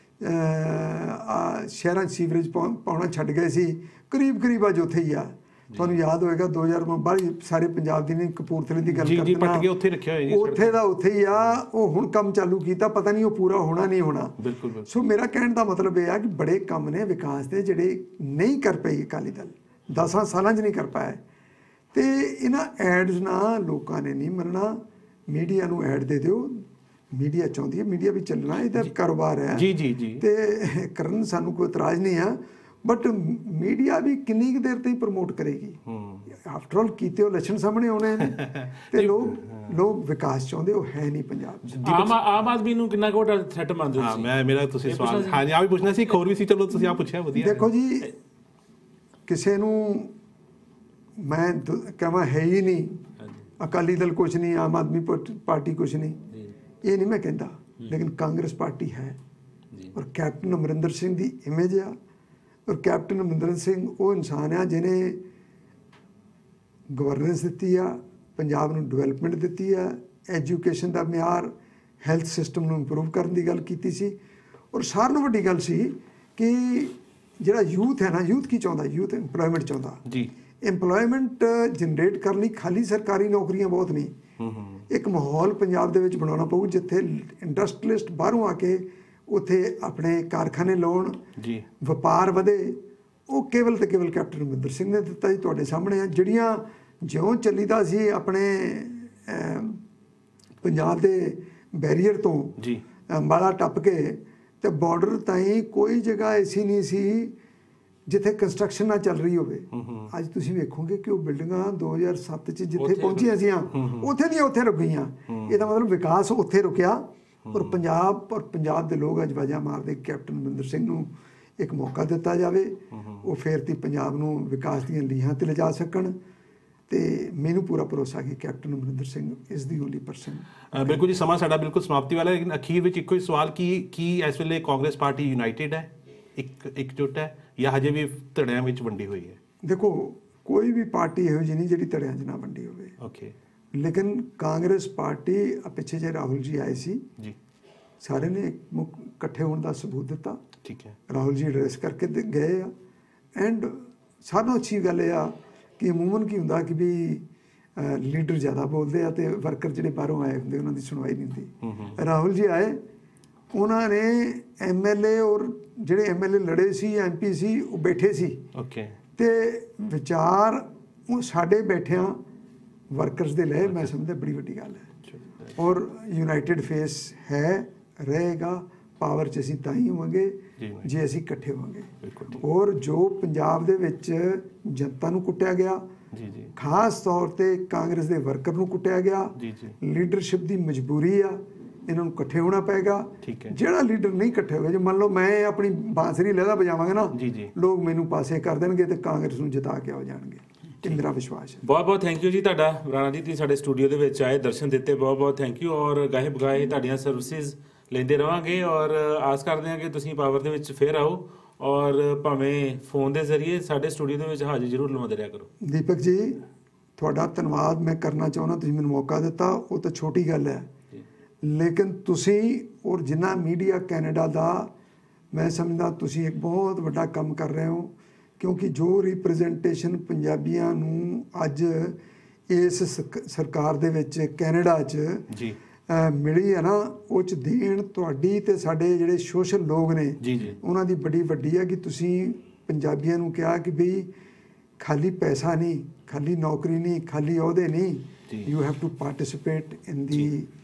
ਸ਼ਹਿਰਾਂ 'ਚ ਸੀਵਰੇਜ ਪਾਉ ਪਾਉਣਾ ਛੱਡ ਗਏ ਸੀ, ਕਰੀਬ ਕਰੀਬ ਅੱਜ ਉੱਥੇ ਹੀ ਆ। ਤੁਹਾਨੂੰ ਯਾਦ ਹੋਏਗਾ ਦੋ ਹਜ਼ਾਰ ਬਾਹਲੀ ਸਾਰੇ ਪੰਜਾਬ ਦੀ ਨਹੀਂ, ਕਪੂਰਥਲੇ ਦੀ ਗੱਲ ਕਰਦੇ ਹਾਂ, ਉੱਥੇ ਰੱਖਿਆ ਹੋਇਆ ਜੀ, ਉੱਥੇ ਦਾ ਉੱਥੇ ਹੀ ਆ। ਉਹ ਹੁਣ ਕੰਮ ਚਾਲੂ ਕੀਤਾ, ਪਤਾ ਨਹੀਂ ਉਹ ਪੂਰਾ ਹੋਣਾ ਨਹੀਂ ਹੋਣਾ। ਬਿਲਕੁਲ। ਸੋ ਮੇਰਾ ਕਹਿਣ ਦਾ ਮਤਲਬ ਇਹ ਆ ਕਿ ਬੜੇ ਕੰਮ ਨੇ ਵਿਕਾਸ ਦੇ ਜਿਹੜੇ ਨਹੀਂ ਕਰ ਪਈ ਅਕਾਲੀ ਦਲ, ਦਸਾਂ ਸਾਲਾਂ 'ਚ ਨਹੀਂ ਕਰ ਪਾਇਆ। ਤੇ ਇਹਨਾਂ ਐਡਸ ਨਾਲ ਲੋਕਾਂ ਨੇ ਨਹੀਂ ਮੰਨਣਾ। ਮੀਡੀਆ ਨੂੰ ਐਡ ਦੇ ਦਿਓ, ਮੀਡੀਆ ਚਾਹੁੰਦੀ ਹੈ, ਮੀਡੀਆ ਵੀ ਚੱਲਣਾ, ਇਹਦਾ ਕਾਰੋਬਾਰ ਹੈ ਜੀ ਜੀ ਜੀ ਤੇ ਕਰਨ, ਸਾਨੂੰ ਕੋਈ ਇਤਰਾਜ਼ ਨਹੀਂ ਆ। ਬਟ ਮੀਡੀਆ ਵੀ ਕਿੰਨੀ ਕੁ ਦੇਰ ਤੱਕ ਪ੍ਰਮੋਟ ਕਰੇਗੀ? ਆਫਟਰ ਆਲ ਕੀਤੇ ਉਹ ਲੱਛਣ ਸਾਹਮਣੇ ਆਉਣੇ ਨੇ ਤੇ ਲੋਕ ਲੋਕ ਵਿਕਾਸ ਚਾਹੁੰਦੇ, ਉਹ ਹੈ ਨਹੀਂ ਪੰਜਾਬ 'ਚ। ਆਮ ਆਮ ਆਦਮੀ ਨੂੰ ਕਿੰਨਾ ਕੁ ਵੱਡਾ ਥ੍ਰੈਟ ਮੰਨਦੇ ਹੋ? ਹਾਂ, ਮੈਂ ਮੇਰਾ ਤੁਸੀਂ ਸਵਾਲ ਹਾਂਜੀ ਆ ਵੀ ਪੁੱਛਣਾ ਸੀ, ਇੱਕ ਹੋਰ ਵੀ ਸੀ, ਚਲੋ ਤੁਸੀਂ ਆ ਪੁੱਛਿਆ, ਵਧੀਆ। ਦੇਖੋ ਜੀ, ਕਿਸੇ ਨੂੰ ਮੈਂ ਕਹਾਂ ਹੈ ਹੀ ਨਹੀਂ ਅਕਾਲੀ ਦਲ ਕੁਛ ਨਹੀਂ, ਆਮ ਆਦਮੀ ਪਾਰਟੀ ਕੁਛ ਨਹੀਂ, ਇਹ ਨਹੀਂ ਮੈਂ ਕਹਿੰਦਾ। ਲੇਕਿਨ ਕਾਂਗਰਸ ਪਾਰਟੀ ਹੈ ਔਰ ਕੈਪਟਨ ਅਮਰਿੰਦਰ ਸਿੰਘ ਦੀ ਇਮੇਜ ਆ। ਔਰ ਕੈਪਟਨ ਅਮਰਿੰਦਰ ਸਿੰਘ ਉਹ ਇਨਸਾਨ ਆ ਜਿਹਨੇ ਗਵਰਨੈਂਸ ਦਿੱਤੀ ਆ, ਪੰਜਾਬ ਨੂੰ ਡਿਵੈਲਪਮੈਂਟ ਦਿੱਤੀ ਆ, ਐਜੂਕੇਸ਼ਨ ਦਾ ਮਿਆਰ, ਹੈਲਥ ਸਿਸਟਮ ਨੂੰ ਇੰਪਰੂਵ ਕਰਨ ਦੀ ਗੱਲ ਕੀਤੀ ਸੀ। ਔਰ ਸਾਰਿਆਂ ਨਾਲੋਂ ਵੱਡੀ ਗੱਲ ਸੀ ਕਿ ਜਿਹੜਾ ਯੂਥ ਹੈ ਨਾ, ਯੂਥ ਕੀ ਚਾਹੁੰਦਾ? ਯੂਥ ਇੰਪਲੋਇਮੈਂਟ ਚਾਹੁੰਦਾ ਜੀ। ਇੰਪਲੋਇਮੈਂਟ ਜਨਰੇਟ ਕਰਨ ਲਈ ਖਾਲੀ ਸਰਕਾਰੀ ਨੌਕਰੀਆਂ ਬਹੁਤ ਨਹੀਂ, ਇੱਕ ਮਾਹੌਲ ਪੰਜਾਬ ਦੇ ਵਿੱਚ ਬਣਾਉਣਾ ਪਊ ਜਿੱਥੇ ਇੰਡਸਟਰੀਲਿਸਟ ਬਾਹਰੋਂ ਆ ਕੇ ਉੱਥੇ ਆਪਣੇ ਕਾਰਖਾਨੇ ਲਾਉਣ, ਜੀ ਵਪਾਰ ਵਧੇ। ਉਹ ਕੇਵਲ ਤੇ ਕੇਵਲ ਕੈਪਟਨ ਅਮਰਿੰਦਰ ਸਿੰਘ ਨੇ ਦਿੱਤਾ ਜੀ, ਤੁਹਾਡੇ ਸਾਹਮਣੇ ਆ। ਜਿਹੜੀਆਂ ਜਿਉਂ ਚੱਲੀਦਾ ਸੀ ਆਪਣੇ ਪੰਜਾਬ ਦੇ ਬੈਰੀਅਰ ਤੋਂ ਜੀ ਅੰਬਾਲਾ ਟੱਪ ਕੇ ਤੇ ਬਾਰਡਰ ਤਾਈਂ ਕੋਈ ਜਗ੍ਹਾ ਐਸੀ ਨਹੀਂ ਸੀ ਜਿੱਥੇ ਕੰਸਟਰਕਸ਼ਨ ਨਾ ਚੱਲ ਰਹੀ ਹੋਵੇ। ਅੱਜ ਤੁਸੀਂ ਵੇਖੋਗੇ ਕਿ ਉਹ ਬਿਲਡਿੰਗਾਂ ਦੋ ਹਜ਼ਾਰ ਸੱਤ 'ਚ ਜਿੱਥੇ ਪਹੁੰਚੀਆਂ ਸੀ ਉੱਥੇ ਦੀਆਂ ਉੱਥੇ ਰੁਕ ਗਈਆਂ। ਇਹਦਾ ਮਤਲਬ ਵਿਕਾਸ ਉੱਥੇ ਰੁਕਿਆ। ਔਰ ਪੰਜਾਬ ਔਰ ਪੰਜਾਬ ਦੇ ਲੋਕ ਅੱਜ ਵਾਜਾ ਮਾਰਦੇ ਕੈਪਟਨ ਅਮਰਿੰਦਰ ਸਿੰਘ ਨੂੰ ਇੱਕ ਮੌਕਾ ਦਿੱਤਾ ਜਾਵੇ, ਉਹ ਫਿਰ ਤੇ ਪੰਜਾਬ ਨੂੰ ਵਿਕਾਸ ਦੀਆਂ ਲੀਹਾਂ 'ਤੇ ਲਿਜਾ ਸਕਣ। ਤੇ ਮੈਨੂੰ ਪੂਰਾ ਭਰੋਸਾ ਕਿ captain Amarinder Singh is the only person. ਬਿਲਕੁਲ ਜੀ, ਸਮਾਂ ਸਾਡਾ ਬਿਲਕੁਲ ਸਮਾਪਤੀ ਵਾਲਾ, ਲੇਕਿਨ ਅਖੀਰ ਵਿੱਚ ਇੱਕੋ ਹੀ ਸਵਾਲ ਕਿ ਕੀ ਇਸ ਵੇਲੇ ਕਾਂਗਰਸ ਪਾਰਟੀ ਯੂਨਾਈਟਿਡ ਹੈ, ਇੱਕ ਇਕਜੁੱਟ ਹੈ, ਜਾਂ ਹਜੇ ਵੀ ਧੜਿਆਂ ਵਿੱਚ ਵੰਡੀ ਹੋਈ ਹੈ? ਦੇਖੋ, ਕੋਈ ਵੀ ਪਾਰਟੀ ਇਹੋ ਜਿਹੀ ਨਹੀਂ ਜਿਹੜੀ ਧੜਿਆਂ 'ਚ ਨਾ ਵੰਡੀ ਹੋਵੇ। ਓਕੇ। ਲੇਕਿਨ ਕਾਂਗਰਸ ਪਾਰਟੀ ਪਿੱਛੇ ਜੇ ਰਾਹੁਲ ਜੀ ਆਏ ਸੀ ਜੀ, ਸਾਰੇ ਨੇ ਇਕੱਠੇ ਹੋਣ ਦਾ ਸਬੂਤ ਦਿੱਤਾ। ਠੀਕ ਹੈ, ਰਾਹੁਲ ਜੀ ਐਡਰੈਸ ਕਰਕੇ ਗਏ ਆ। ਐਂਡ ਸਾਰਿਆਂ ਨਾਲੋਂ ਅੱਛੀ ਗੱਲ ਇਹ ਆ ਕਿ ਅਮੂਮਨ ਕੀ ਹੁੰਦਾ ਕਿ ਵੀ ਲੀਡਰ ਜ਼ਿਆਦਾ ਬੋਲਦੇ ਆ ਤੇ ਵਰਕਰ ਜਿਹੜੇ ਬਾਹਰੋਂ ਆਏ ਹੁੰਦੇ ਉਹਨਾਂ ਦੀ ਸੁਣਵਾਈ ਨਹੀਂ ਹੁੰਦੀ। ਰਾਹੁਲ ਜੀ ਆਏ, ਉਹਨਾਂ ਨੇ ਐਮ ਐਲ ਏ ਔਰ ਜਿਹੜੇ ਐਮ ਐਲ ਏ ਲੜੇ ਸੀ, ਐਮ ਪੀ ਸੀ, ਉਹ ਬੈਠੇ ਸੀ। ਓਕੇ। ਤੇ ਵਿਚਾਰ ਉਹ ਸਾਡੇ ਬੈਠਿਆਂ ਵਰਕਰਸ ਦੇ ਲਏ, ਮੈਂ ਸਮਝਦਾ ਬੜੀ ਵੱਡੀ ਗੱਲ ਹੈ। ਔਰ ਯੂਨਾਈਟਿਡ ਫੇਸ ਹੈ, ਰਹੇਗਾ। ਪਾਵਰ 'ਚ ਅਸੀਂ ਤਾਂ ਹੀ ਹੋਵਾਂਗੇ ਜੇ ਅਸੀਂ ਇਕੱਠੇ ਹੋਵਾਂਗੇ। ਔਰ ਜੋ ਪੰਜਾਬ ਦੇ ਵਿੱਚ ਜਨਤਾ ਨੂੰ ਕੁੱਟਿਆ ਗਿਆ, ਖਾਸ ਤੌਰ ਤੇ ਕਾਂਗਰਸ ਦੇ ਵਰਕਰ ਨੂੰ ਕੁੱਟਿਆ ਗਿਆ, ਲੀਡਰਸ਼ਿਪ ਦੀ ਮਜਬੂਰੀ ਆ, ਇਹਨਾਂ ਨੂੰ ਇਕੱਠੇ ਹੋਣਾ ਪਏਗਾ। ਜਿਹੜਾ ਲੀਡਰ ਨਹੀਂ ਇਕੱਠੇ ਹੋਵੇ, ਜੇ ਮੰਨ ਲਓ ਮੈਂ ਆਪਣੀ ਬਾਂਸਰੀ ਲਹਿਦਾ ਵਜਾਵਾਂਗਾ ਨਾ, ਲੋਕ ਮੈਨੂੰ ਪਾਸੇ ਕਰ ਦੇਣਗੇ ਤੇ ਕਾਂਗਰਸ ਨੂੰ ਜਿਤਾ ਕੇ ਆ ਜਾਣਗੇ। ਇਹ ਮੇਰਾ ਵਿਸ਼ਵਾਸ ਹੈ। ਬਹੁਤ ਬਹੁਤ ਥੈਂਕ ਯੂ ਜੀ ਤੁਹਾਡਾ ਰਾਣਾ ਜੀ, ਤੁਸੀਂ ਸਾਡੇ ਸਟੂਡੀਓ ਦੇ ਵਿੱਚ ਆਏ, ਦਰਸ਼ਨ ਦਿੱਤੇ, ਬਹੁਤ ਬਹੁਤ ਥੈਂਕ ਯੂ। ਔਰ ਗਾਹੇ ਬਗਾਹੇ ਤੁਹਾਡੀਆਂ ਸਰਵਿਸਿਜ਼ ਲੈਂਦੇ ਰਹਾਂਗੇ ਔਰ ਆਸ ਕਰਦੇ ਹਾਂ ਕਿ ਤੁਸੀਂ ਪਾਵਰ ਦੇ ਵਿੱਚ ਫੇਰ ਆਓ ਔਰ ਭਾਵੇਂ ਫੋਨ ਦੇ ਜ਼ਰੀਏ ਸਾਡੇ ਸਟੂਡੀਓ ਦੇ ਵਿੱਚ ਹਾਜ਼ਰ ਜ਼ਰੂਰ ਲਵਾਉਂਦੇ ਰਿਹਾ ਕਰੋ। ਦੀਪਕ ਜੀ, ਤੁਹਾਡਾ ਧੰਨਵਾਦ ਮੈਂ ਕਰਨਾ ਚਾਹੁੰਦਾ, ਤੁਸੀਂ ਮੈਨੂੰ ਮੌਕਾ ਦਿੱਤਾ, ਉਹ ਤਾਂ ਛੋਟੀ ਗੱਲ ਹੈ। ਲੇਕਿਨ ਤੁਸੀਂ ਔਰ ਜਿੰਨਾ ਮੀਡੀਆ ਕੈਨੇਡਾ ਦਾ, ਮੈਂ ਸਮਝਦਾ ਤੁਸੀਂ ਇੱਕ ਬਹੁਤ ਵੱਡਾ ਕੰਮ ਕਰ ਰਹੇ ਹੋ, ਕਿਉਂਕਿ ਜੋ ਰਿਪਰੈਜ਼ੈਂਟੇਸ਼ਨ ਪੰਜਾਬੀਆਂ ਨੂੰ ਅੱਜ ਇਸ ਸਰਕਾਰ ਦੇ ਵਿੱਚ ਕੈਨੇਡਾ 'ਚ ਜੀ ਮਿਲੀ ਹੈ ਨਾ, ਉਹ 'ਚ ਦੇਣ ਤੁਹਾਡੀ ਤੇ ਸਾਡੇ ਜਿਹੜੇ ਸੋਸ਼ਲ ਲੋਕ ਨੇ ਉਹਨਾਂ ਦੀ ਬੜੀ ਵੱਡੀ ਹੈ। ਕਿ ਤੁਸੀਂ ਪੰਜਾਬੀਆਂ ਨੂੰ ਕਿਹਾ ਕਿ ਬਈ ਖਾਲੀ ਪੈਸਾ ਨਹੀਂ, ਖਾਲੀ ਨੌਕਰੀ ਨਹੀਂ, ਖਾਲੀ ਅਹੁਦੇ ਨਹੀਂ, you have to participate in the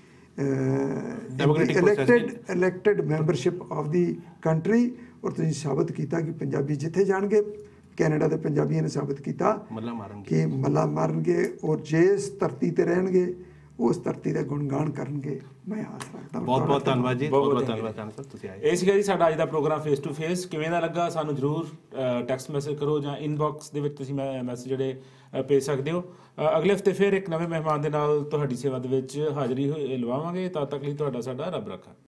elected elected membership of the country. ਔਰ ਤੁਸੀਂ ਸਾਬਤ ਕੀਤਾ ਕਿ ਪੰਜਾਬੀ ਜਿੱਥੇ ਜਾਣਗੇ ਕੈਨੇਡਾ ਦੇ ਪੰਜਾਬੀਆਂ ਨੇ ਸਾਬਤ ਕੀਤਾ ਮੱਲਾ ਮਾਰਨਗੇ ਕਿ ਮੱਲਾ ਮਾਰਨਗੇ ਔਰ ਜਿਸ ਧਰਤੀ ਤੇ ਰਹਿਣਗੇ ਉਸ ਧਰਤੀ ਦਾ ਗੁਣਗਾਨ ਕਰਨਗੇ। ਮੈਂ ਆਸ ਰੱਖਦਾ। ਬਹੁਤ ਬਹੁਤ ਧੰਨਵਾਦ ਜੀ, ਬਹੁਤ ਬਹੁਤ ਧੰਨਵਾਦ ਕਾਨਾ ਸਾਹਿਬ ਤੁਸੀਂ ਆਏ। ਇਹ ਸੀਗਾ ਜੀ ਸਾਡਾ ਅੱਜ ਦਾ ਪ੍ਰੋਗਰਾਮ ਫੇਸ ਟੂ ਫੇਸ। ਕਿਵੇਂ ਦਾ ਲੱਗਾ ਸਾਨੂੰ ਜ਼ਰੂਰ ਟੈਕਸਟ ਮੈਸੇਜ ਕਰੋ ਜਾਂ ਇਨਬਾਕਸ ਦੇ ਵਿੱਚ ਤੁਸੀਂ ਮੈਸੇਜ ਜਿਹੜੇ ਭੇਜ ਸਕਦੇ ਹੋ। ਅਗਲੇ ਹਫਤੇ ਫਿਰ ਇੱਕ ਨਵੇਂ ਮਹਿਮਾਨ ਦੇ ਨਾਲ ਤੁਹਾਡੀ ਸੇਵਾ ਦੇ ਵਿੱਚ ਹਾਜ਼ਰੀ ਲਵਾਵਾਂਗੇ। ਤਦ ਤੱਕ ਲਈ ਤੁਹਾਡਾ ਸਾਡਾ ਰੱਬ ਰਾਖਾ।